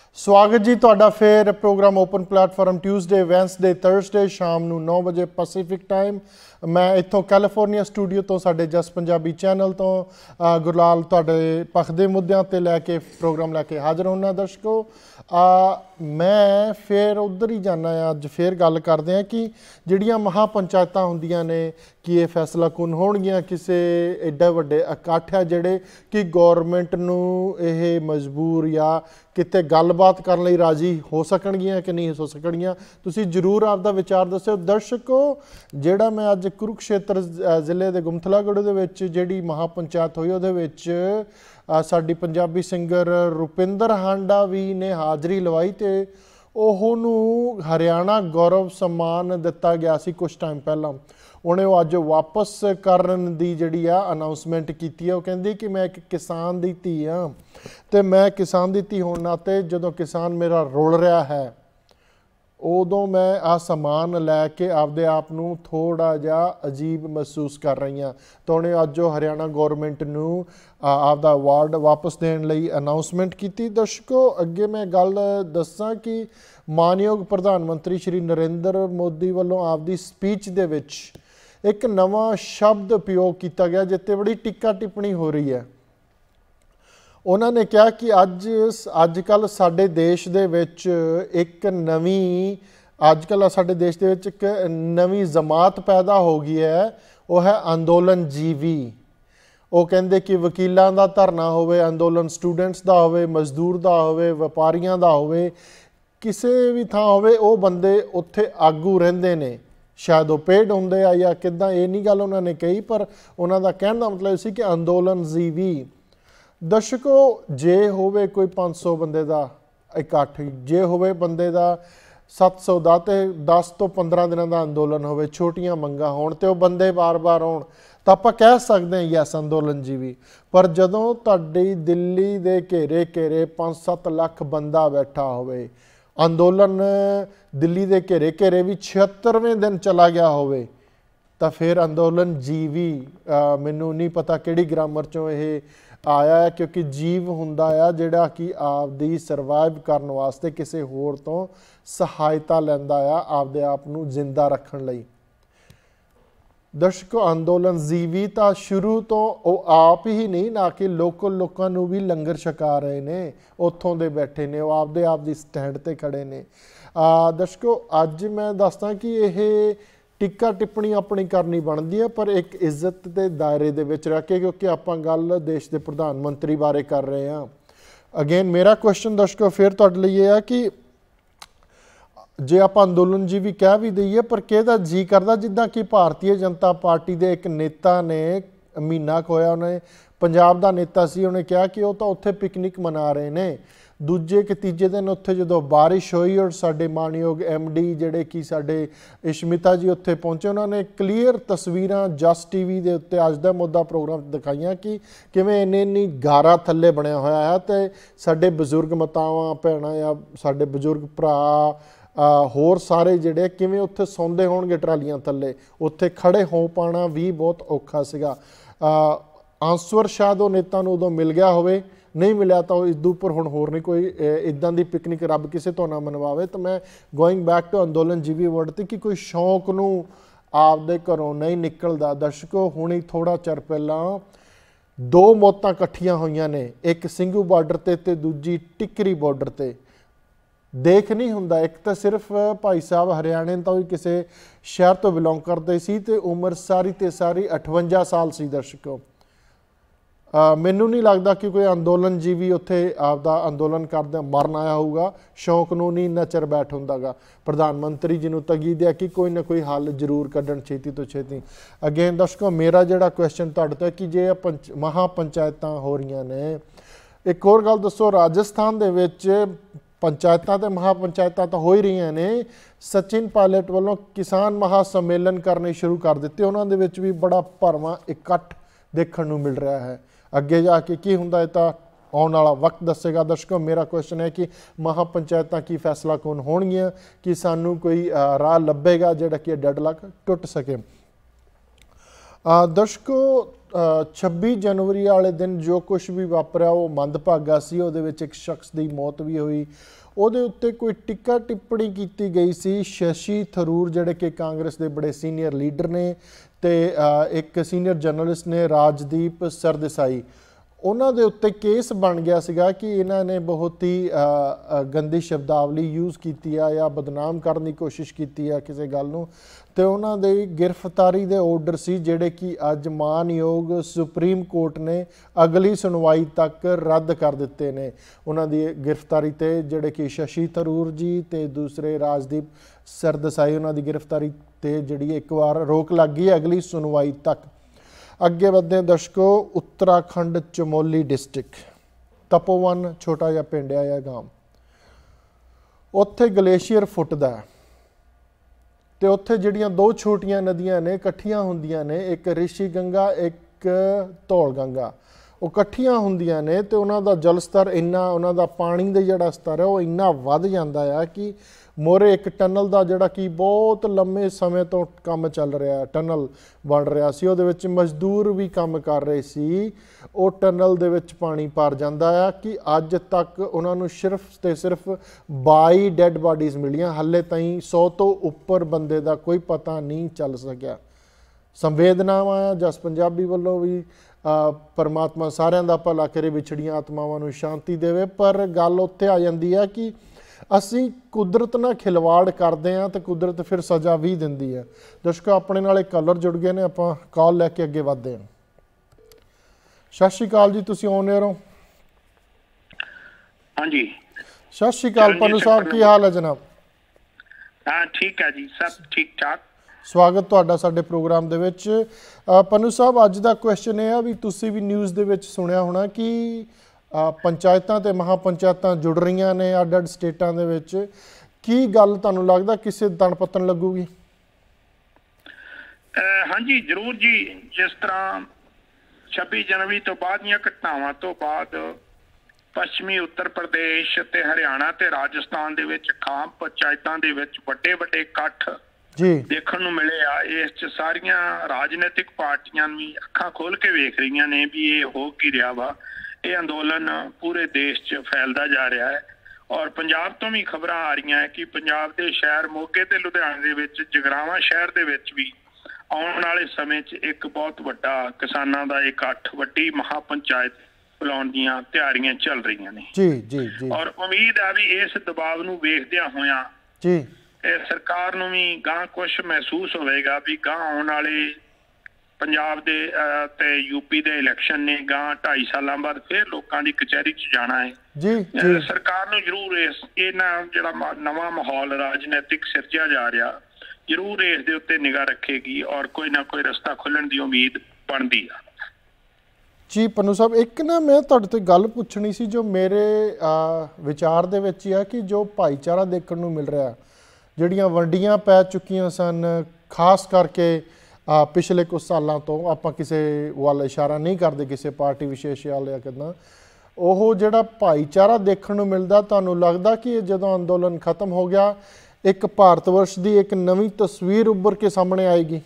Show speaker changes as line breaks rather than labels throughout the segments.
स्वागत जी तुहाडा फिर program open platform Tuesday Wednesday Thursday शाम ਨੂੰ 9 ਵਜੇ ਪੈਸੀਫਿਕ ਟਾਈਮ। मैं इत्थों कैलीफोर्निया स्टूडियो तो साडे जस पंजाबी चैनल तो गुरलाल तुहाडे पखदे मुद्दों ते लैके प्रोग्राम लैके हाज़र होना। दर्शकों मैं फिर उधर ही जाना है। अज फिर गल करते हैं कि जिहड़ियां महापंचायतां हुंदियां ने कि ये फैसला कुन होणगियां किसी एडे वड्डे इकट्ठ है जिहड़े कि गौरमेंट नूं इह मजबूर या किते गलबात करन लई राजी हो सकणगियां कि नहीं हो सकणगियां। तुसीं जरूर आपदा विचार दस्सिओ। दर्शकों जिहड़ा मैं अज कुरुक्षेत्र जिले के गुमथलागढ़ दे विच जिहड़ी महापंचायत होई उहदे विच साडी पंजाबी सिंगर रुपिंदर हांडा भी ने हाज़री लवाई तो ओहनू हरियाणा गौरव सम्मान दिता गया सी कुछ टाइम पहला। उन्हें अज वापस करन दी जिहड़ी आ अनाउंसमेंट की है। वो कहंदी कि मैं एक किसान दी धी हाँ तो मैं किसान दी धी होने नाते जदों किसान मेरा रुल रहा है उदों मैं आ समान लैके आपदे आप नूं थोड़ा जिहा अजीब महसूस कर रही हाँ। तो उन्हें अज हरियाणा गौरमेंट नूं आपदा अवार्ड वापस देने लई अनाउंसमेंट की। दर्शकों अगे मैं गल दस्सां कि मानयोग प्रधानमंत्री श्री नरेंद्र मोदी वालों आपदी स्पीच दे विच एक नवा शब्द उपयोग किया गया जिते बड़ी टिक्का टिप्पणी हो रही है। उन्होंने कहा कि अजकल साडे देश दे विच एक नवी अजकल साडे देश दे विच एक नवी जमात पैदा हो गई है, वो है अंदोलन जीवी। वो कहते कि वकीलों का धरना होवे, अंदोलन स्टूडेंट्स का होवे, मजदूर का होवे, व्यापारियों का होवे, किसी भी थां होवे, वो बंदे उत्थे आगू रहिंदे ने। शायद वो पेड होंदे आ या किदां, ये नहीं गल उन्होंने कही, पर उन्हों का कहने का मतलब सी कि अंदोलन जीवी। दर्शकों जे होवे कोई 500 बंदे का इकट्ठ, जे होवे बंदे का 700 का तो 10 तो 15 दिनों का अंदोलन होवे, छोटियां मंगा होण ते वो बंदे बार बार आउण तो आप कह सकते हैं यस अंदोलन जीवी। पर जदों तुहाडी दिल्ली दे घेरे घेरे 5-7 लाख बंदा बैठा होवे, अंदोलन दिल्ली दे घेरे घेरे भी 76वें दिन चला गया होवे, तो फिर अंदोलन जीवी मैनू नहीं पता किहड़ी ग्रामर चों ये आया है, क्योंकि जीव हुंदा आ जिहड़ा कि आपदी सर्वाइव करन वास्ते किसी होर तो सहायता लैंदा आ आपदे आप नूं जिंदा रखण लई। दर्शकों अंदोलन जीवी तो शुरू तो वो आप ही नहीं ना कि लोकल लोगों नूं भी लंगर छका रहे ने, उत्थों दे बैठे ने, वो आपदे आप दी स्टैंड ते खड़े ने। दर्शकों अज मैं दसदा कि यह टिक्का टिप्पणी अपनी करनी बनती है, पर एक इज्जत के दायरे दे विच रह के, क्योंकि आप गल देश के प्रधानमंत्री बारे कर रहे हैं। अगेन मेरा क्वेश्चन दर्शकों फिर तुहाडे लई है कि जे आप अंदोलन जी भी कह भी दईए, पर किहदा जी करदा जिद्दां कि भारतीय जनता पार्टी के एक नेता ने महीना को होया, उन्हें पंजाब का नेता सी, उन्हें कहा कि वह तो उत्थे पिकनिक मना रहे हैं। दूजे कि तीजे दिन उत्थे जो बारिश हुई और साडे मानयोग MD जिहड़े कि साडे इशमिता जी उत्थे पहुंचे, उन्होंने क्लीयर तस्वीरां जस TV के उत्ते अज दा मुद्दा प्रोग्राम दिखाइयां कि किवें इन्नी गारा थल्ले बनया होया है ते साडे बजुर्ग मातावां भैणां या साडे बजुर्ग भरा होर सारे जिहड़े किवें उत्थे सौंदे होणगे ट्रालियां थल्ले, उत्थे खड़े हो पाना भी बहुत औखा सीगा। आंसर शायद वो नेता नूं उदों मिल गया होवे, नहीं मिलिया तो इस उपर हुण होर नहीं कोई इदां दी पिकनिक रब किसी तो ना मनवावे। तो मैं गोइंग बैक टू अंदोलन जीवी वर्ड ते कि कोई शौक नूं आपदे घरों नहीं निकलदा। दर्शकों हुणे थोड़ा चिर पहलां 2 मौतां इकट्ठियां होईयां ने, एक ਸਿੰਘੂ बार्डर ते दूजी टिकरी बार्डर ते। देख नहीं हुंदा, एक तो सिर्फ भाई साहब हरियाणे तो भी किसी शहर तो बिलोंग करते सी ते उम्र सारी ते सारी 58 साल सी। दर्शकों मैनू नहीं लगता कि कोई अंदोलन जीवी उत्थे आपदा अंदोलन करदे मरन आया होगा, शौक नूं नहीं इन्ना चिर बैठ हुंदागा। प्रधानमंत्री जी नूं तगीद है कि कोई ना कोई हल जरूर कड्ढण छेती तो छेती। अगेन दर्शकों मेरा जिहड़ा क्वेश्चन तुहाडे तो कि जे महापंचायतां हो रही ने, एक होर गल दसो, राजस्थान दे विच पंचायतां ते महापंचायतां तो हो ही रही ने। सचिन पायलट वालों किसान महासम्मेलन करने शुरू कर दिते, उन्हां दे विच भी बड़ा भरवां इकट्ठ देखण नूं मिल रहा है। अगे जाके की हुंदा है तो आने वाला वक्त दसेगा। दर्शकों मेरा क्वेश्चन है कि महापंचायतां की फैसला कौन होणगियां कि सानू कोई राह लभेगा जिहड़ा कि डेडलॉक टुट सके। दर्शकों 26 जनवरी वाले दिन जो कुछ भी वापरिया वो मंदभागा सी। ਉਹਦੇ ਵਿੱਚ एक शख्स की मौत भी हुई। ਉਹਦੇ ਉੱਤੇ ਕੋਈ ਟਿੱਕਾ ਟਿੱਪਣੀ ਕੀਤੀ ਗਈ ਸੀ। शशि थरूर ਜਿਹੜੇ कि कांग्रेस ਦੇ बड़े सीनियर लीडर ने ਤੇ एक सीनियर जर्नलिस्ट ने राजदीप सरदेसाई, ਉਹਨਾਂ ਦੇ ਉੱਤੇ ਕੇਸ ਬਣ ਗਿਆ ਸੀਗਾ ਕਿ ਇਹਨਾਂ ਨੇ ਬਹੁਤ ਹੀ ਗੰਦੀ ਸ਼ਬਦਾਵਲੀ ਯੂਜ਼ ਕੀਤੀ ਆ ਜਾਂ ਬਦਨਾਮ ਕਰਨ ਦੀ ਕੋਸ਼ਿਸ਼ ਕੀਤੀ ਆ ਕਿਸੇ ਗੱਲ ਨੂੰ। ਤੇ ਉਹਨਾਂ ਦੇ ਗ੍ਰਿਫਤਾਰੀ ਦੇ ਆਰਡਰ ਸੀ ਜਿਹੜੇ ਕਿ ਅੱਜ ਮਾਨਯੋਗ ਸੁਪਰੀਮ ਕੋਰਟ ਨੇ ਅਗਲੀ ਸੁਣਵਾਈ ਤੱਕ ਰੱਦ ਕਰ ਦਿੱਤੇ ਨੇ। ਉਹਨਾਂ ਦੀ ਗ੍ਰਿਫਤਾਰੀ ਤੇ ਜਿਹੜੇ ਕਿ शशि थरूर जी ਤੇ ਦੂਸਰੇ ਰਾਜਦੀਪ ਸਰਦੇਸਾਈ, ਉਹਨਾਂ ਦੀ ਗ੍ਰਿਫਤਾਰੀ ਤੇ ਜਿਹੜੀ ਇੱਕ ਵਾਰ ਰੋਕ ਲੱਗ ਗਈ ਅਗਲੀ ਸੁਣਵਾਈ ਤੱਕ। ਅੱਗੇ ਵਧਦੇ हैं दर्शकों, उत्तराखंड चमोली डिस्ट्रिक्ट तपोवन छोटा जिहा पिंड आ गांव, उत्थे गलेशियर फुटदा ते उत्थे जिहड़ियां दो छोटियां नदियां ने इकट्ठियां हुंदियां ने, एक ऋषि गंगा एक धौल गंगा, वो इकट्ठियां हुंदियां ने ते उन्हां दा जल स्तर इन्ना, उन्हां दा पानी दा जिहड़ा स्तर है वो इन्ना वध जांदा है कि मोरे एक टनल का जोड़ा कि बहुत लंबे समय तो काम चल रहा, टनल बन रहा सी, ਉਹਦੇ ਵਿੱਚ मजदूर भी काम कर रहे सी। ਉਹ टनल ਦੇ ਵਿੱਚ पानी भर ਜਾਂਦਾ है कि अज तक उन्होंने सिर्फ तो सिर्फ 22 डैड बॉडीज़ मिलियां, हले ताईं 100 तो उपर बंदे का कोई पता नहीं चल सकिया। संवेदनावां जस पंजाबी वालों भी परमात्मा सारिਆਂ ਦਾ भला करे, विछड़ियां आत्मावां नूं शांति देवे। पर गल उत्थे आ जाती है कि ਅਸੀਂ ਕੁਦਰਤ ਨਾਲ ਖਿਲਵਾੜ ਕਰਦੇ ਹਾਂ ਤੇ ਕੁਦਰਤ ਫਿਰ ਸਜ਼ਾ ਵੀ ਦਿੰਦੀ ਹੈ। ਦਰਸ਼ਕੋ ਆਪਣੇ ਨਾਲ ਇੱਕ ਕਾਲਰ ਜੁੜ ਗਏ ਨੇ, ਆਪਾਂ ਕਾਲ ਲੈ ਕੇ ਅੱਗੇ ਵਧਦੇ ਹਾਂ। ਸਤਿ ਸ਼੍ਰੀ ਅਕਾਲ ਜੀ, ਤੁਸੀਂ ਔਨ 에ਅਰ ਹੋ?
ਹਾਂਜੀ,
ਸਤਿ ਸ਼੍ਰੀ ਅਕਾਲ ਪਨੂ ਸਾਹਿਬ, ਕੀ ਹਾਲ ਹੈ ਜਨਾਬ?
ਹਾਂ ਠੀਕ ਹੈ ਜੀ, ਸਭ ਠੀਕ ਠਾਕ।
ਸਵਾਗਤ ਤੁਹਾਡਾ ਸਾਡੇ ਪ੍ਰੋਗਰਾਮ ਦੇ ਵਿੱਚ। ਪਨੂ ਸਾਹਿਬ, ਅੱਜ ਦਾ ਕੁਐਸਚਨ ਇਹ ਆ ਵੀ ਤੁਸੀਂ ਵੀ ਨਿਊਜ਼ ਦੇ ਵਿੱਚ ਸੁਣਿਆ ਹੋਣਾ ਕਿ ਪੰਚਾਇਤਾਂ ਤੇ ਮਹਾਪੰਚਾਇਤਾਂ ਜੁੜ ਰਹੀਆਂ ਨੇ ਅੱਡ ਅੱਡ ਸਟੇਟਾਂ ਦੇ ਵਿੱਚ। ਕੀ ਗੱਲ ਤੁਹਾਨੂੰ ਲੱਗਦਾ ਕਿਸੇ ਦਿਨ ਪਤਨ ਲੱਗੂਗੀ?
ਹਾਂਜੀ ਜ਼ਰੂਰ ਜੀ, ਜਿਸ ਤਰ੍ਹਾਂ 26 ਜਨਵਰੀ ਤੋਂ ਬਾਅਦ ਦੀਆਂ ਘਟਨਾਵਾਂ ਤੋਂ ਬਾਅਦ ਪੱਛਮੀ ਉੱਤਰ ਪ੍ਰਦੇਸ਼ ਤੇ ਹਰਿਆਣਾ ਤੇ ਰਾਜਸਥਾਨ ਦੇ ਵਿੱਚ ਖਾਮ ਪੰਚਾਇਤਾਂ ਦੇ ਵਿੱਚ ਵੱਡੇ ਵੱਡੇ ਇਕੱਠ ਦੇਖਣ ਨੂੰ ਮਿਲੇ ਆ। ਇਸ 'ਚ ਸਾਰੀਆਂ ਰਾਜਨੀਤਿਕ ਪਾਰਟੀਆਂ ਵੀ ਅੱਖਾਂ ਖੋਲ ਕੇ ਵੇਖ ਰਹੀਆਂ ਨੇ ਵੀ ਇਹ ਹੋ ਕੀ ਰਿਹਾ ਵਾ। ਇਹ ਅੰਦੋਲਨ ਪੂਰੇ ਦੇਸ਼ 'ਚ ਫੈਲਦਾ ਜਾ ਰਿਹਾ ਹੈ ਔਰ ਪੰਜਾਬ ਤੋਂ ਵੀ ਖਬਰਾਂ ਆ ਰਹੀਆਂ ਹੈ ਕਿ ਪੰਜਾਬ ਦੇ ਸ਼ਹਿਰ ਮੋਗੇ ਤੇ ਲੁਧਿਆਣੇ ਦੇ ਵਿੱਚ, ਜਗਰਾਵਾਂ ਸ਼ਹਿਰ ਦੇ ਵਿੱਚ ਵੀ ਆਉਣ ਵਾਲੇ ਸਮੇਂ 'ਚ ਇੱਕ ਬਹੁਤ ਵੱਡਾ ਕਿਸਾਨਾਂ ਦਾ ਇਕੱਠ, ਵੱਡੀ ਮਹਾਪੰਚਾਇਤ ਬੁਲਾਉਣ ਦੀਆਂ ਤਿਆਰੀਆਂ ਚੱਲ ਰਹੀਆਂ ਨੇ। ਜੀ ਜੀ ਜੀ। ਔਰ ਉਮੀਦ ਆ ਵੀ ਇਸ ਦਬਾਅ ਨੂੰ ਵੇਖਦਿਆਂ ਹੋਇਆਂ ਜੀ ਇਹ ਸਰਕਾਰ ਨੂੰ ਵੀ ਗਾਂ ਕੁਛ ਮਹਿਸੂਸ ਹੋਵੇਗਾ ਵੀ ਗਾਂ ਆਉਣ ਵਾਲੇ ਪੰਜਾਬ ਦੇ ਤੇ यूपी ਦੇ ਇਲੈਕਸ਼ਨ ਨੇ, ਗਾਂ 2.5 ਸਾਲਾਂ ਬਾਅਦ ਫਿਰ ਲੋਕਾਂ ਦੀ ਕਚਹਿਰੀ 'ਚ ਜਾਣਾ ਹੈ। ਜੀ ਸਰਕਾਰ ਨੂੰ ਜ਼ਰੂਰ ਇਹਨਾਂ ਜਿਹੜਾ ਨਵਾਂ ਮਾਹੌਲ ਰਾਜਨੀਤਿਕ ਸਿਰਜਿਆ ਜਾ ਰਿਹਾ, ਜ਼ਰੂਰ ਇਸ ਦੇ ਉੱਤੇ ਨਿਗਾਹ ਰੱਖੇਗੀ ਔਰ ਕੋਈ ਨਾ ਕੋਈ ਰਸਤਾ ਖੁੱਲਣ ਦੀ ਉਮੀਦ ਬਣਦੀ ਆ।
ਜੀ ਪਨੂ ਸਾਹਿਬ, ਇੱਕ ਨਾ ਮੈਂ ਤੁਹਾਡੇ ਤੋਂ ਗੱਲ ਪੁੱਛਣੀ ਸੀ ਜੋ ਮੇਰੇ ਵਿਚਾਰ ਦੇ ਵਿੱਚ ਹੀ ਆ ਕਿ ਜੋ ਭਾਈਚਾਰਾ ਦੇਖਣ ਨੂੰ ਮਿਲ ਰਿਹਾ, ਜਿਹੜੀਆਂ ਵੰਡੀਆਂ ਪੈ ਚੁੱਕੀਆਂ ਸਨ, ਖਾਸ ਕਰਕੇ ਪਿਛਲੇ ਕੁਝ ਸਾਲਾਂ ਤੋਂ, ਆਪਾਂ ਕਿਸੇ ਵੱਲ ਇਸ਼ਾਰਾ ਨਹੀਂ ਕਰਦੇ ਕਿਸੇ ਪਾਰਟੀ ਵਿਸ਼ੇਸ਼ ਵੱਲ ਜਾਂ ਕਿੱਦਾਂ, ਉਹ ਜਿਹੜਾ ਭਾਈਚਾਰਾ ਦੇਖਣ ਨੂੰ ਮਿਲਦਾ, ਤੁਹਾਨੂੰ ਲੱਗਦਾ ਕਿ ਜਦੋਂ ਅੰਦੋਲਨ ਖਤਮ ਹੋ ਗਿਆ ਇੱਕ ਭਾਰਤ ਵਰਸ਼ ਦੀ ਇੱਕ ਨਵੀਂ ਤਸਵੀਰ ਉੱਭਰ ਕੇ ਸਾਹਮਣੇ ਆਏਗੀ?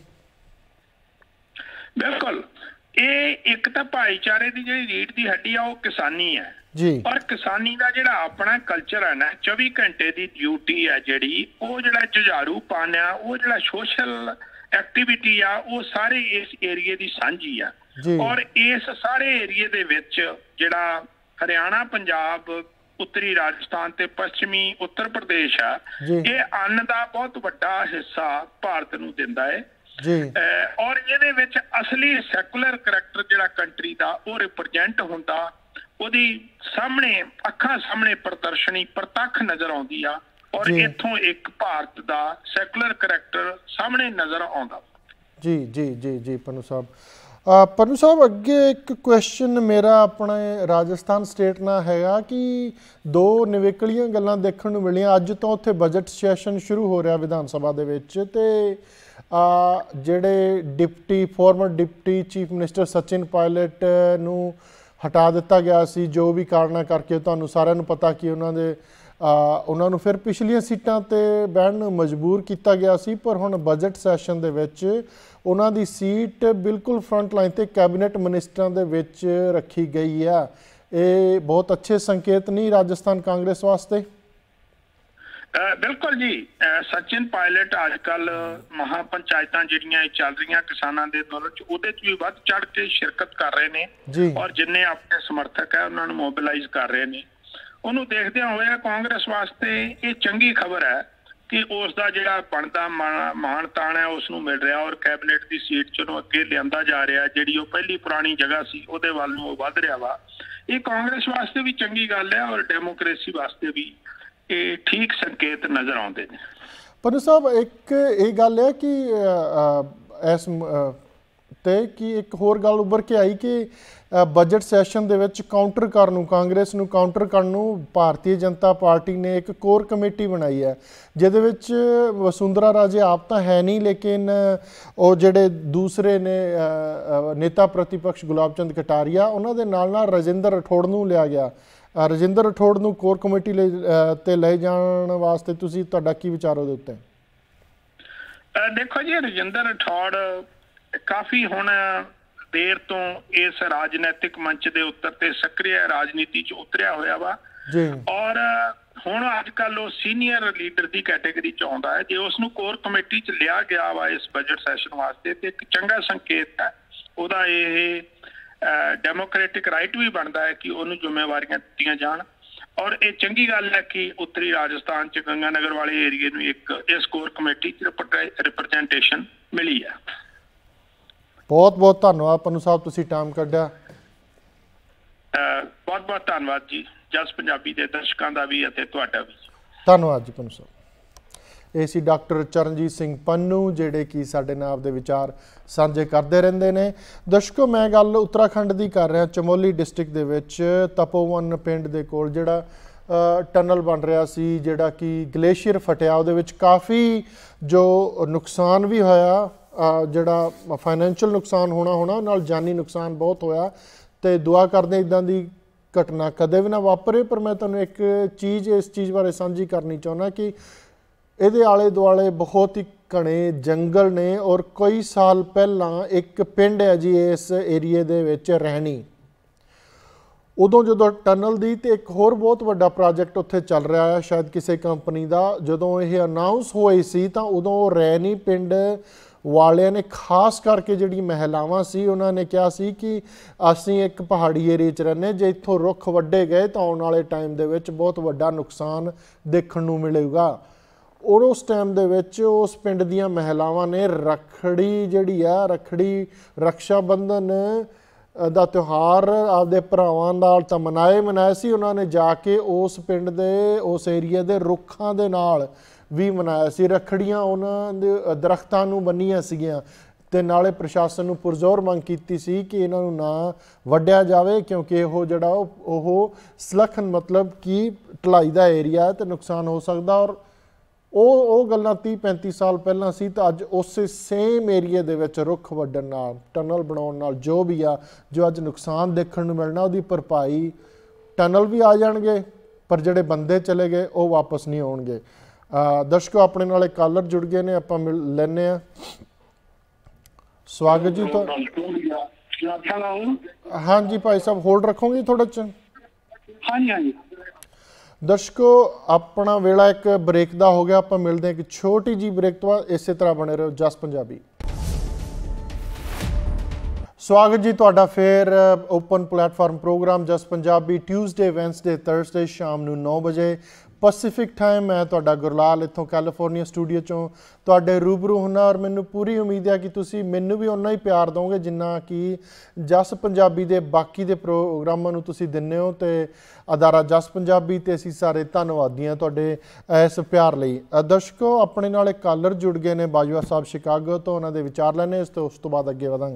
ਬਿਲਕੁਲ, ਇਹ ਇੱਕ ਤਾਂ ਭਾਈਚਾਰੇ ਦੀ ਜਿਹੜੀ ਰੀੜ ਦੀ ਹੱਡੀ ਆ ਉਹ ਕਿਸਾਨੀ ਹੈ ਜੀ। ਪਰ ਕਿਸਾਨੀ ਦਾ ਜਿਹੜਾ ਆਪਣਾ ਕਲਚਰ ਹੈ ਨਾ, 24 ਘੰਟੇ ਦੀ ਡਿਊਟੀ ਹੈ ਜਿਹੜੀ, ਉਹ ਜਿਹੜਾ ਜੁਝਾਰੂਪਨ ਆ, ਉਹ ਜਿਹੜਾ ਸੋਸ਼ਲ ਐਕਟੀਵਿਟੀ ਆ, ਉਹ ਸਾਰੇ ਇਸ ਏਰੀਏ ਦੀ ਸਾਂਝੀ ਆ। ਔਰ ਇਸ ਸਾਰੇ ਏਰੀਏ ਦੇ ਵਿੱਚ ਜਿਹੜਾ ਹਰਿਆਣਾ, ਪੰਜਾਬ, ਉੱਤਰੀ ਰਾਜਸਥਾਨ ਤੇ ਪੱਛਮੀ ਉੱਤਰ ਪ੍ਰਦੇਸ਼ ਆ, ਇਹ ਅੰਨ ਦਾ ਬਹੁਤ ਵੱਡਾ ਹਿੱਸਾ ਭਾਰਤ ਨੂੰ ਦਿੰਦਾ ਹੈ। ਔਰ ਇਹਦੇ ਵਿੱਚ ਅਸਲੀ ਸੈਕੂਲਰ ਕਰੈਕਟਰ ਜਿਹੜਾ ਕੰਟਰੀ ਦਾ ਉਹ ਰਿਪਰੈਜ਼ੈਂਟ ਹੁੰਦਾ, ਉਹਦੀ ਸਾਹਮਣੇ ਅੱਖਾਂ ਸਾਹਮਣੇ ਪ੍ਰਦਰਸ਼ਨੀ ਪ੍ਰਤੱਖ ਨਜ਼ਰ ਆਉਂਦੀ ਆ ਔਰ ਇੱਥੋਂ ਇੱਕ ਭਾਰਤ ਦਾ ਸੈਕੂਲਰ ਕਰੈਕਟਰ ਸਾਹਮਣੇ ਨਜ਼ਰ ਆਉਂਦਾ। ਜੀ
ਜੀ ਜੀ ਜੀ ਪਨੂ ਸਾਹਿਬ। ਪਨੂ ਸਾਹਿਬ, ਅੱਗੇ ਇੱਕ ਕੁਐਸਚਨ ਮੇਰਾ ਆਪਣੇ ਰਾਜਸਥਾਨ ਸਟੇਟ ਨਾਲ ਹੈਗਾ ਕਿ ਦੋ ਨਿਵੇਕਲੀਆਂ ਗੱਲਾਂ ਦੇਖਣ ਨੂੰ ਮਿਲੀਆਂ। ਅੱਜ ਤੋਂ ਉੱਥੇ ਬਜਟ ਸੈਸ਼ਨ ਸ਼ੁਰੂ ਹੋ ਰਿਹਾ ਵਿਧਾਨ ਸਭਾ ਦੇ ਵਿੱਚ ਤੇ ਜਿਹੜੇ former deputy chief minister Sachin Pilot ਨੂੰ ਹਟਾ ਦਿੱਤਾ ਗਿਆ ਸੀ, ਜੋ ਵੀ ਕਾਰਨਾਂ ਕਰਕੇ ਤੁਹਾਨੂੰ ਸਾਰਿਆਂ ਨੂੰ ਪਤਾ ਕਿ ਉਹਨਾਂ ਦੇ ਉਹਨਾਂ ਨੂੰ ਫਿਰ ਪਿਛਲੀਆਂ ਸੀਟਾਂ ਤੇ ਬਹਿਣ ਨੂੰ ਮਜਬੂਰ ਕੀਤਾ ਗਿਆ ਸੀ, ਪਰ ਹੁਣ ਬਜਟ ਸੈਸ਼ਨ ਦੇ ਵਿੱਚ ਉਹਨਾਂ ਦੀ ਸੀਟ ਬਿਲਕੁਲ ਫਰੰਟ ਲਾਈਨ ਤੇ ਕੈਬਨਿਟ ਮਿਨਿਸਟਰਾਂ ਦੇ ਵਿੱਚ ਰੱਖੀ ਗਈ ਆ। ਇਹ ਬਹੁਤ ਅੱਛੇ ਸੰਕੇਤ ਨਹੀਂ ਰਾਜਸਥਾਨ ਕਾਂਗਰਸ ਵਾਸਤੇ?
ਬਿਲਕੁਲ ਜੀ। ਸਚਿਨ ਪਾਇਲਟ ਅੱਜ ਕੱਲ ਮਹਾ ਪੰਚਾਇਤਾਂ ਜਿਹੜੀਆਂ ਚੱਲ ਰਹੀਆਂ ਕਿਸਾਨਾਂ ਦੇ ਅੰਦੋਲਨ ਚ, ਉਹਦੇ ਚ ਵੀ ਵੱਧ ਚੜ ਕੇ ਸ਼ਿਰਕਤ ਕਰ ਰਹੇ ਨੇ ਔਰ ਜਿੰਨੇ ਆਪਣੇ ਸਮਰਥਕ ਹੈ ਉਹਨਾਂ ਨੂੰ ਮੋਬਿਲਾਈਜ਼ ਕਰ ਰਹੇ ਨੇ। ਉਹਨੂੰ ਦੇਖਦਿਆਂ ਹੋਇਆ ਕਾਂਗਰਸ ਵਾਸਤੇ ਇਹ ਚੰਗੀ ਖਬਰ ਹੈ ਕਿ ਉਸ ਦਾ ਜਿਹੜਾ ਬਣਦਾ ਮਾਣ ਤਾਣ ਹੈ ਉਸ ਨੂੰ ਮਿਲ ਰਿਹਾ ਔਰ ਕੈਬਨਿਟ ਦੀ ਸੀਟ ਚ ਉਹਨੂੰ ਅੱਗੇ ਲਿਆਂਦਾ ਜਾ ਰਿਹਾ। ਜਿਹੜੀ ਉਹ ਪਹਿਲੀ ਪੁਰਾਣੀ ਜਗ੍ਹਾ ਸੀ ਉਹਦੇ ਵੱਲ ਨੂੰ ਉਹ ਵੱਧ ਰਿਹਾ ਵਾ। ਇਹ ਕਾਂਗਰਸ ਵਾਸਤੇ ਵੀ ਚੰਗੀ ਗੱਲ ਹੈ ਔਰ ਡੈਮੋਕ੍ਰੇਸੀ ਵਾਸਤੇ ਵੀ ਇਹ ਠੀਕ ਸੰਕੇਤ ਨਜ਼ਰ ਆਉਂਦੇ ਨੇ।
ਪੰਨੂ ਸਾਹਿਬ, ਇੱਕ ਇਹ ਗੱਲ ਹੈ ਕਿ ਇਸ ਤੇ ਕਿ ਇੱਕ ਹੋਰ ਗੱਲ ਉੱਭਰ ਕੇ ਆਈ ਕਿ ਬਜਟ ਸੈਸ਼ਨ ਦੇ ਵਿੱਚ ਕਾਊਂਟਰ ਕਰਨ ਨੂੰ, ਕਾਂਗਰਸ ਨੂੰ ਕਾਊਂਟਰ ਕਰਨ ਨੂੰ ਭਾਰਤੀ ਜਨਤਾ ਪਾਰਟੀ ਨੇ ਇੱਕ ਕੋਰ ਕਮੇਟੀ ਬਣਾਈ ਹੈ, ਜਿਹਦੇ ਵਿੱਚ ਵਸੁੰਧਰਾ ਰਾਜੇ ਆਪ ਤਾਂ ਹੈ ਨਹੀਂ, ਲੇਕਿਨ ਉਹ ਜਿਹੜੇ ਦੂਸਰੇ ਨੇ ਨੇਤਾ ਪ੍ਰਤੀਪਕਸ਼ ਗੁਲਾਬ ਚੰਦ ਕਟਾਰੀਆ, ਉਹਨਾਂ ਦੇ ਨਾਲ ਨਾਲ ਰਜਿੰਦਰ ਰਾਠੌੜ ਨੂੰ ਲਿਆ ਗਿਆ। ਰਜਿੰਦਰ ਰਾਠੌੜ ਨੂੰ ਕੋਰ ਕਮੇਟੀ ਤੇ ਲੈ ਜਾਣ ਵਾਸਤੇ ਤੁਹਾਡਾ ਕੀ ਵਿਚਾਰ ਉਹਦੇ ਉੱਤੇ?
ਦੇਖੋ ਜੀ, ਰਜਿੰਦਰ ਰਾਠੌੜ ਕਾਫੀ ਹੁਣ ਦੇਰ ਤੋਂ ਇਸ ਰਾਜਨੀਤਿਕ ਮੰਚ ਦੇ ਉੱਤਰ ਤੇ ਸਕਰੀय ਰਾਜਨੀਤੀ ਚ ਉਤਰਿਆ ਹੋਇਆ ਵਾ ਔਰ ਹੁਣ ਅੱਜ ਕੱਲ ਉਹ ਸੀਨੀਅਰ ਲੀਡਰ ਦੀ ਕੈਟੇਗਰੀ ਚ ਆਉਂਦਾ ਹੈ। ਜੇ ਉਸ ਨੂੰ ਕੋਰ ਕਮੇਟੀ ਚ ਲਿਆ ਗਿਆ ਵਾ ਇਸ ਬਜਟ ਸੈਸ਼ਨ ਵਾਸਤੇ ਤੇ ਇੱਕ ਚੰਗਾ ਸੰਕੇਤ ਹੈ। ਉਹਦਾ ਇਹ ਡੈਮੋਕ੍ਰੈਟਿਕ ਰਾਈਟ ਵੀ ਬਣਦਾ ਹੈ ਕਿ ਉਹਨੂੰ ਜ਼ਿੰਮੇਵਾਰੀਆਂ ਦਿੱਤੀਆਂ ਜਾਣ ਔਰ ਇਹ ਚੰਗੀ ਗੱਲ ਹੈ ਕਿ ਉੱਤਰੀ ਰਾਜਸਥਾਨ ਚ ਗੰਗਾਨਗਰ ਵਾਲੇ ਏਰੀਏ ਨੂੰ ਇੱਕ ਇਸ ਕੋਰ ਕਮੇਟੀ ਚ ਰਿਪਰਜੈਂਟੇਸ਼ਨ ਮਿਲੀ ਹੈ।
ਬਹੁਤ ਬਹੁਤ ਧੰਨਵਾਦ ਪੰਨੂ ਸਾਹਿਬ, ਤੁਸੀਂ ਟਾਈਮ ਕੱਢਿਆ।
ਬਹੁਤ ਬਹੁਤ ਧੰਨਵਾਦ ਜੀ। ਜਸ ਪੰਜਾਬੀ ਦੇ ਦਰਸ਼ਕਾਂ ਦਾ ਵੀ ਅਤੇ ਤੁਹਾਡਾ ਵੀ
ਧੰਨਵਾਦ ਜੀ ਪੰਨੂ ਸਾਹਿਬ। ਇਹ ਸੀ ਡਾਕਟਰ ਚਰਨਜੀਤ ਸਿੰਘ ਪੰਨੂ, ਜਿਹੜੇ ਕਿ ਸਾਡੇ ਨਾਲ ਆਪਦੇ ਵਿਚਾਰ ਸਾਂਝੇ ਕਰਦੇ ਰਹਿੰਦੇ ਨੇ। ਦਰਸ਼ਕੋ, ਮੈਂ ਗੱਲ ਉੱਤਰਾਖੰਡ ਦੀ ਕਰ ਰਿਹਾ। ਚਮੋਲੀ ਡਿਸਟ੍ਰਿਕਟ ਦੇ ਵਿੱਚ ਤਪੋਵਨ ਪਿੰਡ ਦੇ ਕੋਲ ਜਿਹੜਾ ਟਨਲ ਬਣ ਰਿਹਾ ਸੀ, ਜਿਹੜਾ ਕਿ ਗਲੇਸ਼ੀਅਰ ਫਟਿਆ, ਉਹਦੇ ਵਿੱਚ ਕਾਫੀ ਜੋ ਨੁਕਸਾਨ ਵੀ ਹੋਇਆ, ਜਿਹੜਾ ਫਾਈਨੈਂਸ਼ੀਅਲ ਨੁਕਸਾਨ ਹੋਣਾ ਨਾਲ ਜਾਨੀ ਨੁਕਸਾਨ ਬਹੁਤ ਹੋਇਆ। ਤੇ ਦੁਆ ਕਰਦੇ ਇੱਦਾਂ ਦੀ ਘਟਨਾ ਕਦੇ ਵੀ ਨਾ ਵਾਪਰੇ। ਪਰ ਮੈਂ ਤੁਹਾਨੂੰ ਇੱਕ ਚੀਜ਼ ਇਸ ਚੀਜ਼ ਬਾਰੇ ਸਾਂਝੀ ਕਰਨੀ ਚਾਹੁੰਦਾ ਕਿ ਇਹਦੇ ਆਲੇ ਦੁਆਲੇ ਬਹੁਤ ਹੀ ਘਣੇ ਜੰਗਲ ਨੇ ਔਰ ਕਈ ਸਾਲ ਪਹਿਲਾਂ ਇੱਕ ਪਿੰਡ ਹੈ ਜੀ ਇਸ ਏਰੀਏ ਦੇ ਵਿੱਚ ਰਹਿਣੀ, ਉਦੋਂ ਜਦੋਂ ਟਨਲ ਦੀ ਤੇ ਇੱਕ ਹੋਰ ਬਹੁਤ ਵੱਡਾ ਪ੍ਰੋਜੈਕਟ ਉੱਥੇ ਚੱਲ ਰਿਹਾ ਹੈ ਸ਼ਾਇਦ ਕਿਸੇ ਕੰਪਨੀ ਦਾ, ਜਦੋਂ ਇਹ ਅਨਾਊਂਸ ਹੋਈ ਸੀ ਤਾਂ ਉਦੋਂ ਰਹਿਣੀ ਪਿੰਡ ਵਾਲਿਆਂ ਨੇ ਖਾਸ ਕਰਕੇ ਜਿਹੜੀ ਮਹਿਲਾਵਾਂ ਸੀ ਉਹਨਾਂ ਨੇ ਕਿਹਾ ਸੀ ਕਿ ਅਸੀਂ ਇੱਕ ਪਹਾੜੀ ਏਰੀਏ 'ਚ ਰਹਿੰਦੇ, ਜੇ ਇੱਥੋਂ ਰੁੱਖ ਵੱਢੇ ਗਏ ਤਾਂ ਆਉਣ ਵਾਲੇ ਟਾਈਮ ਦੇ ਵਿੱਚ ਬਹੁਤ ਵੱਡਾ ਨੁਕਸਾਨ ਦੇਖਣ ਨੂੰ ਮਿਲੇਗਾ। ਔਰ ਉਸ ਟਾਈਮ ਦੇ ਵਿੱਚ ਉਸ ਪਿੰਡ ਦੀਆਂ ਮਹਿਲਾਵਾਂ ਨੇ ਰੱਖੜੀ ਜਿਹੜੀ ਆ, ਰੱਖੜੀ ਰਕਸ਼ਾ ਬੰਧਨ ਦਾ ਤਿਉਹਾਰ ਆਪਦੇ ਭਰਾਵਾਂ ਨਾਲ ਤਾਂ ਮਨਾਇਆ ਸੀ, ਉਹਨਾਂ ਨੇ ਜਾ ਕੇ ਉਸ ਪਿੰਡ ਦੇ ਉਸ ਏਰੀਏ ਦੇ ਰੁੱਖਾਂ ਦੇ ਨਾਲ ਵੀ ਮਨਾਇਆ ਸੀ। ਰੱਖੜੀਆਂ ਉਹਨਾਂ ਦੇ ਦਰਖਤਾਂ ਨੂੰ ਬੰਨੀਆਂ ਸੀਗੀਆਂ ਤੇ ਨਾਲੇ ਪ੍ਰਸ਼ਾਸਨ ਨੂੰ ਪੁਰਜ਼ੋਰ ਮੰਗ ਕੀਤੀ ਸੀ ਕਿ ਇਹਨਾਂ ਨੂੰ ਨਾ ਵੱਢਿਆ ਜਾਵੇ, ਕਿਉਂਕਿ ਇਹੋ ਜਿਹੜਾ ਉਹ ਸਲੱਖਣ ਮਤਲਬ ਕਿ ਢਲਾਈ ਦਾ ਏਰੀਆ ਤੇ ਨੁਕਸਾਨ ਹੋ ਸਕਦਾ। ਔਰ ਉਹ ਗੱਲਾਂ 30-35 ਸਾਲ ਪਹਿਲਾਂ ਸੀ ਤਾਂ ਅੱਜ ਉਸੇ ਸੇਮ ਏਰੀਏ ਦੇ ਵਿੱਚ ਰੁੱਖ ਵੱਢਣ ਨਾਲ, ਟਨਲ ਬਣਾਉਣ ਨਾਲ ਜੋ ਵੀ ਆ, ਜੋ ਅੱਜ ਨੁਕਸਾਨ ਦੇਖਣ ਨੂੰ ਮਿਲਣਾ, ਉਹਦੀ ਭਰਪਾਈ ਟਨਲ ਵੀ ਆ ਜਾਣਗੇ ਪਰ ਜਿਹੜੇ ਬੰਦੇ ਚਲੇ ਗਏ ਉਹ ਵਾਪਸ ਨਹੀਂ ਆਉਣਗੇ। ਦਰਸ਼ਕੋ, ਆਪਣੇ ਨਾਲ ਇੱਕ ਕਾਲਰ ਜੁੜ ਗਏ ਨੇ, ਆਪਾਂ ਮਿਲ ਲੈਂਦੇ ਹਾਂ। ਸਵਾਗਤ ਜੀ। ਹਾਂਜੀ ਭਾਈ ਸਾਹਿਬ, ਹੋਲਡ ਰੱਖੋਗੇ ਥੋੜਾ ਜਿਹਾ?
ਹਾਂਜੀ।
ਦਰਸ਼ਕੋ, ਆਪਣਾ ਵੇਲਾ ਇੱਕ ਬ੍ਰੇਕ ਦਾ ਹੋ ਗਿਆ, ਆਪਾਂ ਮਿਲਦੇ ਹਾਂ ਇੱਕ ਛੋਟੀ ਜੀ ਬ੍ਰੇਕ ਤੋਂ ਬਾਅਦ। ਇਸੇ ਤਰ੍ਹਾਂ ਬਣੇ ਰਹੋ ਜਸ ਪੰਜਾਬੀ। ਸਵਾਗਤ ਜੀ ਤੁਹਾਡਾ ਫਿਰ open platform program Jas Punjabi, Tuesday, Wednesday, Thursday ਸ਼ਾਮ ਨੂੰ 9 ਵਜੇ ਪੈਸੀਫਿਕ ਟਾਈਮ। ਮੈਂ ਤੁਹਾਡਾ ਗੁਰਲਾਲ ਇੱਥੋਂ ਕੈਲੀਫੋਰਨੀਆ ਸਟੂਡੀਓ 'ਚੋਂ ਤੁਹਾਡੇ ਰੂਬਰੂ ਹੁੰਦਾ ਔਰ ਮੈਨੂੰ ਪੂਰੀ ਉਮੀਦ ਹੈ ਕਿ ਤੁਸੀਂ ਮੈਨੂੰ ਵੀ ਓਨਾ ਹੀ ਪਿਆਰ ਦਿਓਗੇ ਜਿੰਨਾ ਕਿ ਜਸ ਪੰਜਾਬੀ ਦੇ ਬਾਕੀ ਦੇ ਪ੍ਰੋਗਰਾਮਾਂ ਨੂੰ ਤੁਸੀਂ ਦਿੰਦੇ ਹੋ। ਤੇ ਅਦਾਰਾ ਜਸ ਪੰਜਾਬੀ ਤੇ ਅਸੀਂ ਸਾਰੇ ਧੰਨਵਾਦੀ ਹਾਂ ਤੁਹਾਡੇ ਇਸ ਪਿਆਰ ਲਈ। ਦਰਸ਼ਕੋ, ਆਪਣੇ ਨਾਲ ਇੱਕ ਕਾਲਰ ਜੁੜ ਗਏ ਨੇ ਬਾਜਵਾ ਸਾਹਿਬ ਸ਼ਿਕਾਗੋ ਤੋਂ, ਉਹਨਾਂ ਦੇ ਵਿਚਾਰ ਲੈਣੇ ਉਸ ਤੋਂ ਬਾਅਦ ਅੱਗੇ ਵਧਾਂਗੇ।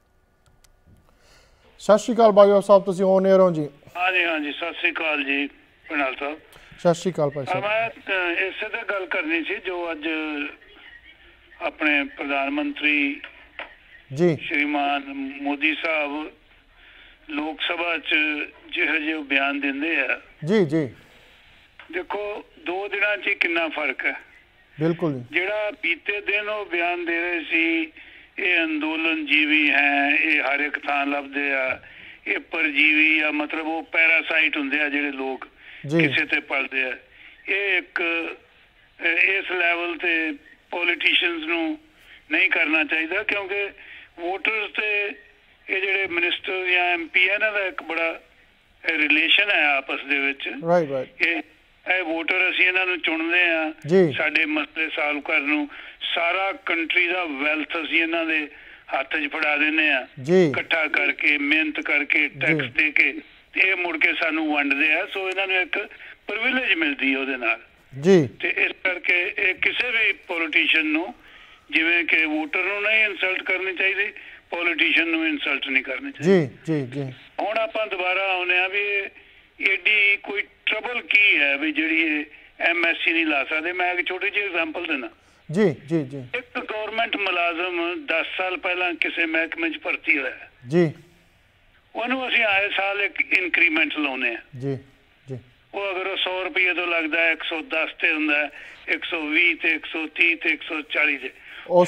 ਸਤਿ ਸ਼੍ਰੀ ਅਕਾਲ ਬਾਜਵਾ ਸਾਹਿਬ, ਤੁਸੀਂ ਔਨ ਏਅਰ ਹੋ ਜੀ?
ਹਾਂਜੀ, ਸਤਿ ਸ਼੍ਰੀ ਅਕਾਲ ਜੀ ਪ੍ਰਣਾਲ ਸਾਹਿਬ।
ਸਤਿ ਸ਼੍ਰੀ ਅਕਾਲ ਭਾਈ ਸਾਹਿਬ।
ਮੈਂ ਇਸੇ ਤੇ ਗੱਲ ਕਰਨੀ ਸੀ ਜੋ ਅੱਜ ਆਪਣੇ ਪ੍ਰਧਾਨ ਮੰਤਰੀ
ਜੀ
ਸ਼੍ਰੀਮਾਨ ਮੋਦੀ ਸਾਹਿਬ ਲੋਕ ਸਭਾ 'ਚ ਜਿਹੋ ਜਿਹੇ ਬਿਆਨ ਦਿੰਦੇ ਆ
ਜੀ
देखो 2 दिनों च कितना फर्क है।
बिल्कुल जी।
ਜਿਹੜਾ ਬੀਤੇ ਦਿਨ ਉਹ ਬਿਆਨ ਦੇ ਰਹੇ ਸੀ ਇਹ ਅੰਦੋਲਨ ਜੀਵੀ ਹੈ, ਇਹ ਹਰ ਇੱਕ ਥਾਂ ਲੱਭਦੇ ਆ, ਇਹ ਪਰਜੀਵੀ ਆ, ਮਤਲਬ ਉਹ ਪੈਰਾਸਾਈਟ ਹੁੰਦੇ ਆ ਜਿਹੜੇ ਲੋਕ ਕਿਸੇ ਤੇ ਪਲਦੇ ਆ। ਇਹ ਇੱਕ ਇਸ ਲੈਵਲ ਤੇ ਪੋਲੀਟੀਸ਼ੀਅਨਸ ਨੂੰ ਨਹੀਂ ਕਰਨਾ ਚਾਹੀਦਾ, ਕਿਉਂਕਿ ਵੋਟਰਸ ਤੇ ਇਹ ਜਿਹੜੇ ਮਿਨਿਸਟਰ ਜਾਂ MP ਇਹਨਾਂ ਦਾ ਇੱਕ ਬੜਾ ਰਿਲੇਸ਼ਨ ਹੈ ਆਪਸ ਦੇ ਵਿੱਚ। ਇਹ ਵੋਟਰ ਅਸੀਂ ਇਹਨਾਂ ਨੂੰ ਚੁਣਦੇ ਆ ਸਾਡੇ ਮਸਲੇ ਸਾਲਵ ਕਰਨ ਨੂੰ। ਸਾਰਾ ਕੰਟਰੀ ਦਾ ਵੈਲਥ ਅਸੀਂ ਇਹਨਾਂ ਦੇ ਹੱਥ 'ਚ ਫੜਾ ਦਿੰਦੇ ਆ, ਇਕੱਠਾ ਕਰਕੇ ਮਿਹਨਤ ਕਰਕੇ ਟੈਕਸ ਦੇ ਕੇ, ਇਹ ਮੁੜ ਕੇ ਸਾਨੂੰ ਵੰਡਦੇ ਆ। ਸੋ ਇਹਨਾਂ ਨੂੰ ਇੱਕ ਪ੍ਰਿਵਿਲੇਜ ਮਿਲਦੀ ਹੈ ਉਹਦੇ ਨਾਲ ਤੇ ਇਸ ਕਰਕੇ ਇਹ ਕਿਸੇ ਵੀ ਪੋਲੀਟੀਸ਼ੀਅਨ ਨੂੰ ਜਿਵੇਂ ਕਿ ਵੋਟਰ ਨੂੰ ਨਹੀਂ ਇਨਸਲਟ ਕਰਨੀ ਚਾਹੀਦੀ, ਪੋਲੀਟੀਸ਼ੀਅਨ ਨੂੰ ਇਨਸਲਟ ਨਹੀਂ ਕਰਨੀ ਚਾਹੀਦੀ। ਹੁਣ ਆਪਾਂ ਦੁਬਾਰਾ ਆਉਂਦੇ ਆ ਵੀ ਏਡੀ ਕੋਈ ਟਰਬਲ ਕੀ ਹੈ ਵੀ ਜਿਹੜੀ ਇਹ MSc ਨਹੀਂ ਲਾ ਸਕਦੇ। ਮੈਂ ਇੱਕ ਛੋਟੀ ਜਿਹੀ ਐਗਜ਼ਾਮਪਲ ਦੇਣਾ। ਇੱਕ ਗਵਰਨਮੈਂਟ ਮੁਲਾਜ਼ਮ 10 ਸਾਲ ਪਹਿਲਾਂ ਕਿਸੇ ਮਹਿਕਮੇ 'ਚ ਭਰਤੀ ਹੋਇਆ, ਉਹਨੂੰ ਅਸੀਂ ਆਏ ਸਾਲ ਇੱਕ ਇਨਕਰੀਮੈਂਟ ਲਾਉਂਦੇ ਆ। ਉਹ ਅਗਰ 100 ਰੁਪਏ ਤੋਂ ਲੱਗਦਾ 110 ਤੇ ਹੁੰਦਾ, 120 ਤੇ 130 ਤੇ 140 ਤੇ।
ਉਹ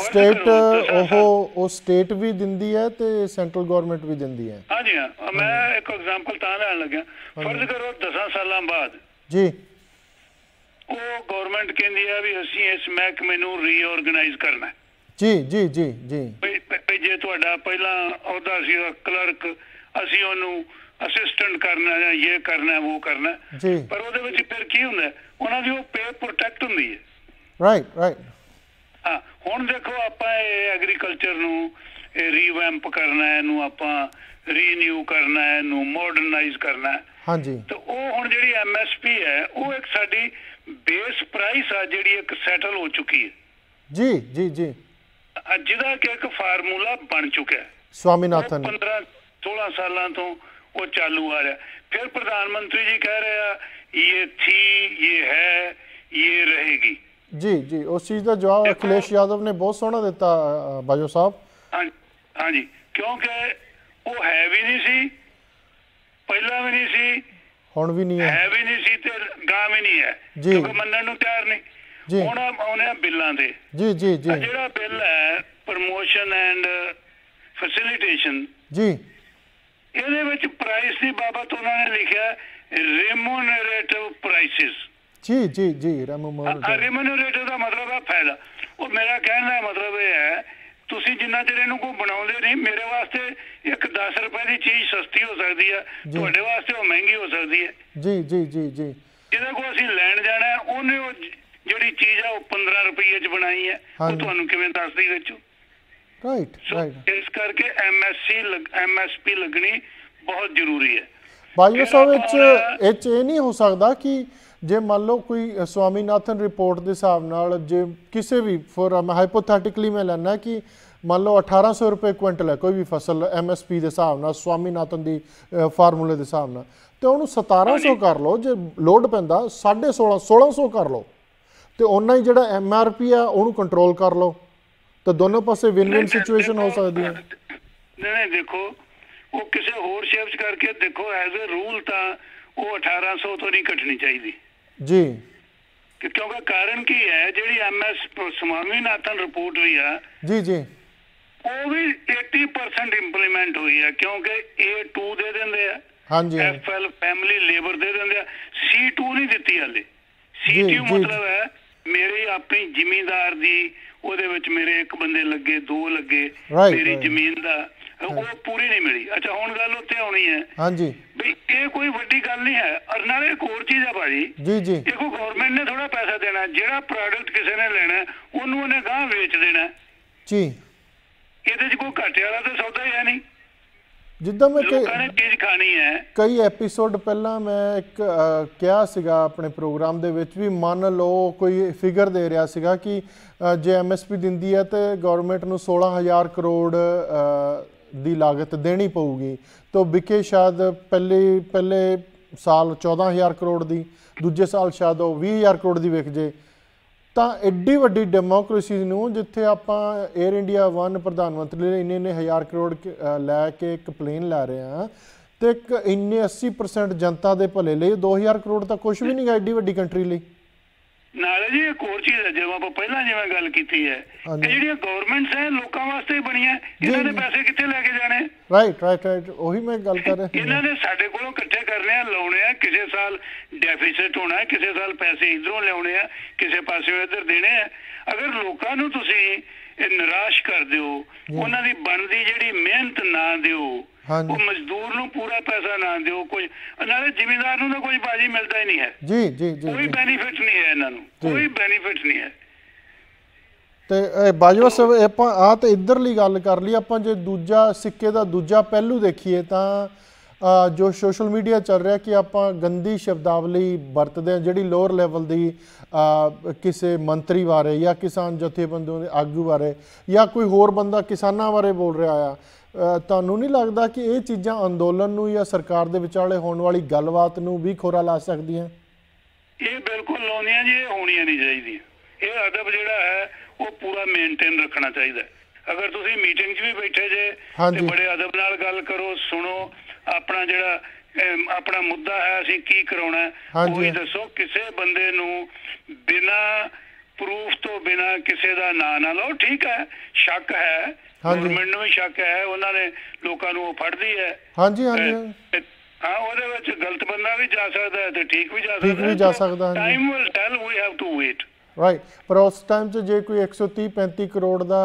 ਸਟੇਟ ਵੀ ਦਿੰਦੀ ਹੈ ਤੇ ਸੈਂਟਰਲ ਗਵਰਨਮੈਂਟ ਵੀ ਦਿੰਦੀ ਹੈ।
ਹਾਂਜੀ ਹਾਂ, ਮੈਂ ਇੱਕ ਐਗਜ਼ਾਮਪਲ ਤਾਂ ਲੈਣ ਲੱਗਿਆ। ਫਰਜ਼ ਕਰੋ 10 ਸਾਲਾਂ ਬਾਅਦ ਉਹ ਗਵਰਨਮੈਂਟ ਕਹਿੰਦੀ ਆ ਵੀ ਅਸੀਂ ਇਸ ਮਹਿਕਮੇ ਨੂੰ ਰੀਆਰਗੇਨਾਈਜ਼ ਕਰਨਾ। ਜੇ ਤੁਹਾਡਾ ਪਹਿਲਾਂ ਅਹੁਦਾ ਸੀ ਕਲਰਕ, ਅਸੀਂ ਉਹਨੂੰ ਅਸਿਸਟੈਂਟ ਕਰਨਾ ਜਾਂ ਇਹ ਕਰਨਾ ਉਹ ਕਰਨਾ, ਪਰ ਉਹਦੇ ਵਿੱਚ ਫਿਰ ਕੀ ਹੁੰਦਾ, ਉਹਨਾਂ ਦੀ ਉਹ ਪੇ ਪ੍ਰੋਟੈਕਟ ਹੁੰਦੀ ਹੈ। ਹਾਂ, ਹੁਣ ਦੇਖੋ ਆਪਾਂ ਇਹ ਐਗਰੀਕਲਚਰ ਨੂੰ ਰੀਵੈਂਪ ਕਰਨਾ, ਇਹਨੂੰ ਆਪਾਂ ਰੀਨਿਊ ਕਰਨਾ, ਇਹਨੂੰ ਮਾਡਰਨਾਈਜ਼ ਕਰਨਾ। ਤੇ ਉਹ ਹੁਣ ਜਿਹੜੀ MSP ਹੈ ਉਹ ਇੱਕ ਸਾਡੀ ਬੇਸ ਪ੍ਰਾਈਸ ਆ ਜਿਹੜੀ ਇੱਕ ਸੈਟਲ ਹੋ ਚੁੱਕੀ ਹੈ ਜਿਹਦਾ ਕਿ ਇੱਕ ਫਾਰਮੂਲਾ ਬਣ ਚੁੱਕਿਆ।
ਸਵਾਮੀਨਾਥਨ
15-16 ਸਾਲਾਂ ਤੋਂ ਉਹ ਚਾਲੂ ਆ ਰਿਹਾ। ਫਿਰ ਪ੍ਰਧਾਨ ਮੰਤਰੀ ਜੀ ਕਹਿ ਰਹੇ ਆ ਇਹ ਥੀ, ਇਹ ਹੈ, ਇਹ ਰਹੇਗੀ।
ਉਸ ਚੀਜ਼ ਦਾ ਜਵਾਬ ਅਖਿਲੇਸ਼ ਯਾਦਵ ਨੇ ਬਹੁਤ ਸੋਹਣਾ ਦਿੱਤਾ ਬਾਜੋ ਸਾਹਿਬ।
ਹਾਂਜੀ, ਕਿਉਂਕਿ ਉਹ ਹੈ ਵੀ ਨਹੀਂ ਸੀ, ਪਹਿਲਾਂ ਵੀ ਨਹੀਂ ਸੀ,
ਹੁਣ ਵੀ ਨਹੀਂ
ਹੈ ਵੀ ਨਹੀਂ ਸੀ ਤੇ ਗਾਂ ਵੀ ਨਹੀਂ ਹੈ, ਕਿਉਂਕਿ ਮੰਨਣ ਨੂੰ ਤਿਆਰ ਨਹੀਂ। ਹੁਣ ਆਉਣੇ ਆ ਬਿੱਲਾਂ ਦੇ। ਜਿਹੜਾ ਬਿੱਲ ਹੈ ਪ੍ਰਮੋਸ਼ਨ ਐਂਡ ਫੈਸਿਲਿਟੇਸ਼ਨ, ਇਹਦੇ ਵਿੱਚ ਪ੍ਰਾਈਸ ਦੀ ਬਾਬਤ ਉਹਨਾਂ ਨੇ ਲਿਖਿਆ ਰਿਮੂਨਰੇਟਿਵ ਪ੍ਰਾਈਸਿਸ। ਰਿਮੂਨਰੇਟਿਵ ਦਾ ਮਤਲਬ ਹੈ ਫਾਇਦਾ। ਉਹ ਮੇਰਾ ਕਹਿਣ ਦਾ ਮਤਲਬ ਇਹ ਹੈ ਤੁਸੀਂ ਜਿੰਨਾ ਚਿਰ ਇਹਨੂੰ ਕੋਈ ਬਣਾਉਂਦੇ ਨਹੀਂ, ਮੇਰੇ ਵਾਸਤੇ ਇੱਕ 10 ਰੁਪਏ ਦੀ ਚੀਜ਼ ਸਸਤੀ ਹੋ ਸਕਦੀ ਹੈ, ਤੁਹਾਡੇ ਵਾਸਤੇ ਉਹ ਮਹਿੰਗੀ ਹੋ ਸਕਦੀ ਹੈ। ਜਿਹਦੇ ਕੋਲ ਅਸੀਂ ਲੈਣ ਜਾਣਾ ਉਹਨੇ ਉਹ ਜਿਹੜੀ ਚੀਜ਼ ਆ ਉਹ 15 ਰੁਪਏ 'ਚ ਬਣਾਈ ਹੈ, ਉਹ ਤੁਹਾਨੂੰ ਕਿਵੇਂ ਦੱਸਦੀ ਵਿੱਚੋਂ। ਇਸ ਕਰਕੇ MSP ਲੱਗਣੀ ਬਹੁਤ ਜ਼ਰੂਰੀ ਹੈ।
ਬਾਜਵਾ ਸਾਹਿਬ ਇਹ ਨਹੀਂ ਹੋ ਸਕਦਾ ਕਿ ਜੇ ਮੰਨ ਲਓ ਕੋਈ ਸਵਾਮੀਨਾਥਨ ਰਿਪੋਰਟ ਦੇ ਹਿਸਾਬ ਨਾਲ ਜੇ ਕਿਸੇ ਵੀ ਫੋਰ ਹਾਈਪੋਥੈਟਿਕਲੀ ਮੈਂ ਲੈਣਾ ਕਿ ਮੰਨ ਲਓ 1800 ਰੁਪਏ ਕੁਇੰਟਲ ਹੈ ਕੋਈ ਵੀ ਫਸਲ MSP ਦੇ ਹਿਸਾਬ ਨਾਲ, ਸਵਾਮੀਨਾਥਨ ਦੀ ਫਾਰਮੂਲੇ ਦੇ ਹਿਸਾਬ ਨਾਲ, ਤੇ ਉਹਨੂੰ 1700 ਕਰ ਲਓ, ਜੇ ਲੋਡ ਪੈਂਦਾ 1650 ਕਰ ਲਓ, ਤੇ ਉਹਨਾਂ ਹੀ ਜਿਹੜਾ MRP ਆ ਉਹਨੂੰ ਕੰਟਰੋਲ ਕਰ ਲਓ, ਤਾਂ ਦੋਨੋਂ ਪਾਸੇ ਵਿਨ ਵਿਨ ਸਿਚੁਏਸ਼ਨ ਹੋ ਸਕਦੀ ਹੈ।
ਨਹੀਂ ਦੇਖੋ ਉਹ ਕਿਸੇ ਹੋਰ ਸ਼ੇਪ 'ਚ ਕਰਕੇ ਦੇਖੋ, ਐਜ਼ ਅ ਰੂਲ ਤਾਂ ਉਹ 1800 ਤੋਂ ਨਹੀਂ ਘਟਣੀ ਚਾਹੀਦੀ ਕਿਉਂਕਿ ਕਾਰਨ ਕੀ ਹੈ, ਜਿਹੜੀ ਸਵਾਮੀਨਾਥਨ ਰਿਪੋਰਟ ਹੋਈ ਆ ਉਹ ਵੀ 80% ਇੰਪਲੀਮੈਂਟ ਹੋਈ ਹੈ, ਕਿਉਂਕਿ A2 ਦੇ ਦਿੰਦੇ ਆ, FL ਫੈਮਿਲੀ ਲੇਬਰ ਦੇ ਦਿੰਦੇ ਆ, C2 ਨਹੀਂ ਦਿੱਤੀ ਹਾਲੇ। C2 ਮਤਲਬ ਹੈ ਮੇਰੀ ਆਪਣੀ ਜ਼ਿਮੀਂਦਾਰ ਦੀ, ਉਹਦੇ ਵਿੱਚ ਮੇਰੇ 1 ਬੰਦੇ ਲੱਗੇ, 2 ਲੱਗੇ, ਮੇਰੀ ਜ਼ਮੀਨ ਦਾ ਉਹ ਪੂਰੀ ਨਹੀਂ ਮਿਲੀ। ਅੱਛਾ, ਹੁਣ ਗੱਲ ਉੱਥੇ ਆਉਣੀ ਹੈ ਵੀ ਇਹ ਕੋਈ ਵੱਡੀ ਗੱਲ ਨਹੀਂ ਹੈ। ਔਰ ਨਾਲੇ ਇੱਕ ਹੋਰ ਚੀਜ਼ ਆ ਭਾਜੀ, ਦੇਖੋ ਗਵਰਨਮੈਂਟ ਨੇ ਥੋੜਾ ਪੈਸਾ ਦੇਣਾ, ਜਿਹੜਾ ਪ੍ਰੋਡਕਟ ਕਿਸੇ ਨੇ ਲੈਣਾ ਉਹਨੂੰ ਉਹਨੇ ਗਾਂਹ ਵੇਚ ਦੇਣਾ ਇਹਦੇ 'ਚ ਕੋਈ ਘਾਟੇ ਵਾਲਾ ਤਾਂ ਸੌਦਾ ਹੀ ਹੈ ਨਹੀਂ।
ਜਿੱਦਾਂ ਮੈਂ
ਲੋਕਾਂ ਨੇ ਚੀਜ਼ ਖਾਣੀ ਹੈ।
ਕਈ ਐਪੀਸੋਡ ਪਹਿਲਾਂ ਮੈਂ ਇੱਕ ਕਿਹਾ ਸੀਗਾ ਆਪਣੇ ਪ੍ਰੋਗਰਾਮ ਦੇ ਵਿੱਚ ਵੀ, ਮੰਨ ਲਓ ਕੋਈ ਫਿਗਰ ਦੇ ਰਿਹਾ ਸੀਗਾ ਕਿ ਜੇ MSP ਦਿੰਦੀ ਹੈ ਤੇ ਗਵਰਨਮੈਂਟ ਨੂੰ 16000 ਕਰੋੜ ਦੀ ਲਾਗਤ ਦੇਣੀ ਪਊਗੀ, ਤਾਂ ਵਿਕੇ ਸ਼ਾਇਦ ਪਹਿਲੇ ਸਾਲ 14000 ਕਰੋੜ ਦੀ, ਦੂਜੇ ਸਾਲ ਸ਼ਾਇਦ ਉਹ 20000 ਕਰੋੜ ਦੀ ਵਿਕ ਜੇ। ਤਾਂ ਐਡੀ ਵੱਡੀ ਡੈਮੋਕ੍ਰੇਸੀ ਨੂੰ ਜਿੱਥੇ ਆਪਾਂ ਏਅਰ ਇੰਡੀਆ 1 ਪ੍ਰਧਾਨ ਮੰਤਰੀ ਲਈ ਇੰਨੇ ਹਜ਼ਾਰ ਕਰੋੜ ਲੈ ਕੇ ਇੱਕ ਪਲੇਨ ਲੈ ਰਹੇ ਹਾਂ, ਤੇ ਇੱਕ ਇੰਨੇ 80% ਜਨਤਾ ਦੇ ਭਲੇ ਲਈ 2000 ਕਰੋੜ ਤਾਂ ਕੁਝ ਵੀ ਨਹੀਂ ਗਾ ਐਡੀ ਵੱਡੀ ਕੰਟਰੀ ਲਈ।
ਨਾਲੇ ਜੀ ਇੱਕ ਹੋਰ ਚੀਜ਼ ਹੈ, ਜਿਵੇਂ ਆਪਾਂ ਪਹਿਲਾਂ ਜਿਵੇਂ ਗੱਲ ਕੀਤੀ ਹੈ, ਇਹ ਜਿਹੜੀਆਂ ਗਵਰਨਮੈਂਟਸ ਹੈ ਲੋਕਾਂ ਵਾਸਤੇ ਹੀ ਬਣੀਆਂ, ਇਹਨਾਂ ਦੇ ਪੈਸੇ ਕਿੱਥੇ ਲੈ ਕੇ ਜਾਣੇ?
ਰਾਈਟ ਉਹੀ ਮੈਂ ਗੱਲ ਕਰ ਰਿਹਾ।
ਇਹਨਾਂ ਨੇ ਸਾਡੇ ਕੋਲੋਂ ਇਕੱਠੇ ਕਰਨੇ ਆ, ਲਾਉਣੇ ਆ, ਕਿਸੇ ਸਾਲ ਡੈਫਿਸਿਟ ਹੋਣਾ, ਕਿਸੇ ਸਾਲ ਪੈਸੇ ਇਧਰੋਂ ਲਿਆਉਣੇ ਆ, ਕਿਸੇ ਪਾਸਿਓਂ ਇੱਧਰ ਦੇਣੇ ਆ। ਅਗਰ ਲੋਕਾਂ ਨੂੰ ਤੁਸੀਂ ਇਹ ਨਿਰਾਸ਼ ਕਰ ਦਿਓ, ਉਹਨਾਂ ਦੀ ਬਣਦੀ ਜਿਹੜੀ ਮਿਹਨਤ ਨਾ ਦਿਓ, ਉਹ ਮਜ਼ਦੂਰ ਨੂੰ ਪੂਰਾ ਪੈਸਾ ਨਾ ਦਿਓ, ਕੁਝ ਨਾਲੇ ਜ਼ਿਮੀਂਦਾਰ ਨੂੰ ਤਾਂ ਕੋਈ ਬਾਜੀ ਮਿਲਦਾ ਹੀ ਨਹੀਂ ਹੈ।
ਜੀ
ਕੋਈ ਬੈਨੀਫਿਟ ਨਹੀਂ ਹੈ ਇਹਨਾਂ ਨੂੰ, ਕੋਈ ਬੈਨੀਫਿਟ ਨਹੀਂ ਹੈ।
ਤੇ ਬਾਜਵਾ ਸਾਹਿਬ ਆਪਾਂ ਆ ਤਾਂ ਇੱਧਰਲੀ ਗੱਲ ਕਰ ਲਈ, ਆਪਾਂ ਜੇ ਦੂਜਾ ਸਿੱਕੇ ਦਾ ਦੂਜਾ ਪਹਿਲੂ ਦੇਖੀਏ ਤਾਂ ਜੋ ਸੋਸ਼ਲ ਮੀਡੀਆ ਚੱਲ ਰਿਹਾ ਕਿ ਆਪਾਂ ਗੰਦੀ ਸ਼ਬਦਾਵਲੀ ਵਰਤਦੇ ਹਾਂ ਜਿਹੜੀ ਲੋਅਰ ਲੈਵਲ ਦੀ ਕਿਸੇ ਮੰਤਰੀ ਬਾਰੇ ਜਾਂ ਕਿਸਾਨ ਜਥੇਬੰਦੀਆਂ ਦੇ ਆਗੂ ਬਾਰੇ ਜਾਂ ਕੋਈ ਹੋਰ ਬੰਦਾ ਕਿਸਾਨਾਂ ਬਾਰੇ ਬੋਲ ਰਿਹਾ ਆ, ਤੁਹਾਨੂੰ ਨਹੀਂ ਲੱਗਦਾ ਕਿ ਇਹ ਚੀਜ਼ਾਂ ਅੰਦੋਲਨ ਨੂੰ ਜਾਂ ਸਰਕਾਰ ਦੇ ਵਿਚਾਲੇ ਹੋਣ ਵਾਲੀ ਗੱਲਬਾਤ ਨੂੰ ਵੀ ਖੋਰਾ ਲਾ ਸਕਦੀਆਂ?
ਇਹ ਬਿਲਕੁਲ ਲਾਉਂਦੀਆਂ ਜੀ, ਇਹ ਹੋਣੀਆਂ ਨਹੀਂ ਚਾਹੀਦੀਆਂ। ਇਹ ਅਦਬ ਜਿਹੜਾ ਹੈ ਉਹ ਪੂਰਾ ਮੇਨਟੇਨ ਰੱਖਣਾ ਚਾਹੀਦਾ। ਅਗਰ ਤੁਸੀਂ ਮੀਟਿੰਗ 'ਚ ਵੀ ਬੈਠੇ ਜੇ ਤੇ ਬੜੇ ਅਦਬ ਨਾਲ ਗੱਲ ਕਰੋ, ਸੁਣੋ, ਆਪਣਾ ਜਿਹੜਾ ਆਪਣਾ ਮੁੱਦਾ ਹੈ ਅਸੀਂ ਕੀ ਕਰਾਉਣਾ ਉਹੀ ਦੱਸੋ। ਕਿਸੇ ਬੰਦੇ ਨੂੰ ਬਿਨਾਂ ਪ੍ਰੂਫ ਤੋਂ ਬਿਨਾਂ ਕਿਸੇ ਦਾ ਨਾਂ ਨਾ ਲਓ। ਠੀਕ ਹੈ, ਸ਼ੱਕ ਹੈ, ਗਵਰਨਮੈਂਟ ਨੂੰ ਵੀ ਸ਼ੱਕ ਹੈ, ਉਹਨਾਂ ਨੇ ਲੋਕਾਂ ਨੂੰ ਉਹ ਫੜਦੀ ਹੈ। ਹਾਂ, ਉਹਦੇ ਵਿੱਚ ਗਲਤ ਬੰਦਾ ਵੀ ਜਾ ਸਕਦਾ ਹੈ ਤੇ ਠੀਕ ਵੀ ਜਾ ਸਕਦਾ। Time will tell, we have to wait.
Right, ਪਰ ਉਸ ਟਾਈਮ 'ਚ ਜੇ ਕੋਈ 130-35 ਕਰੋੜ ਦਾ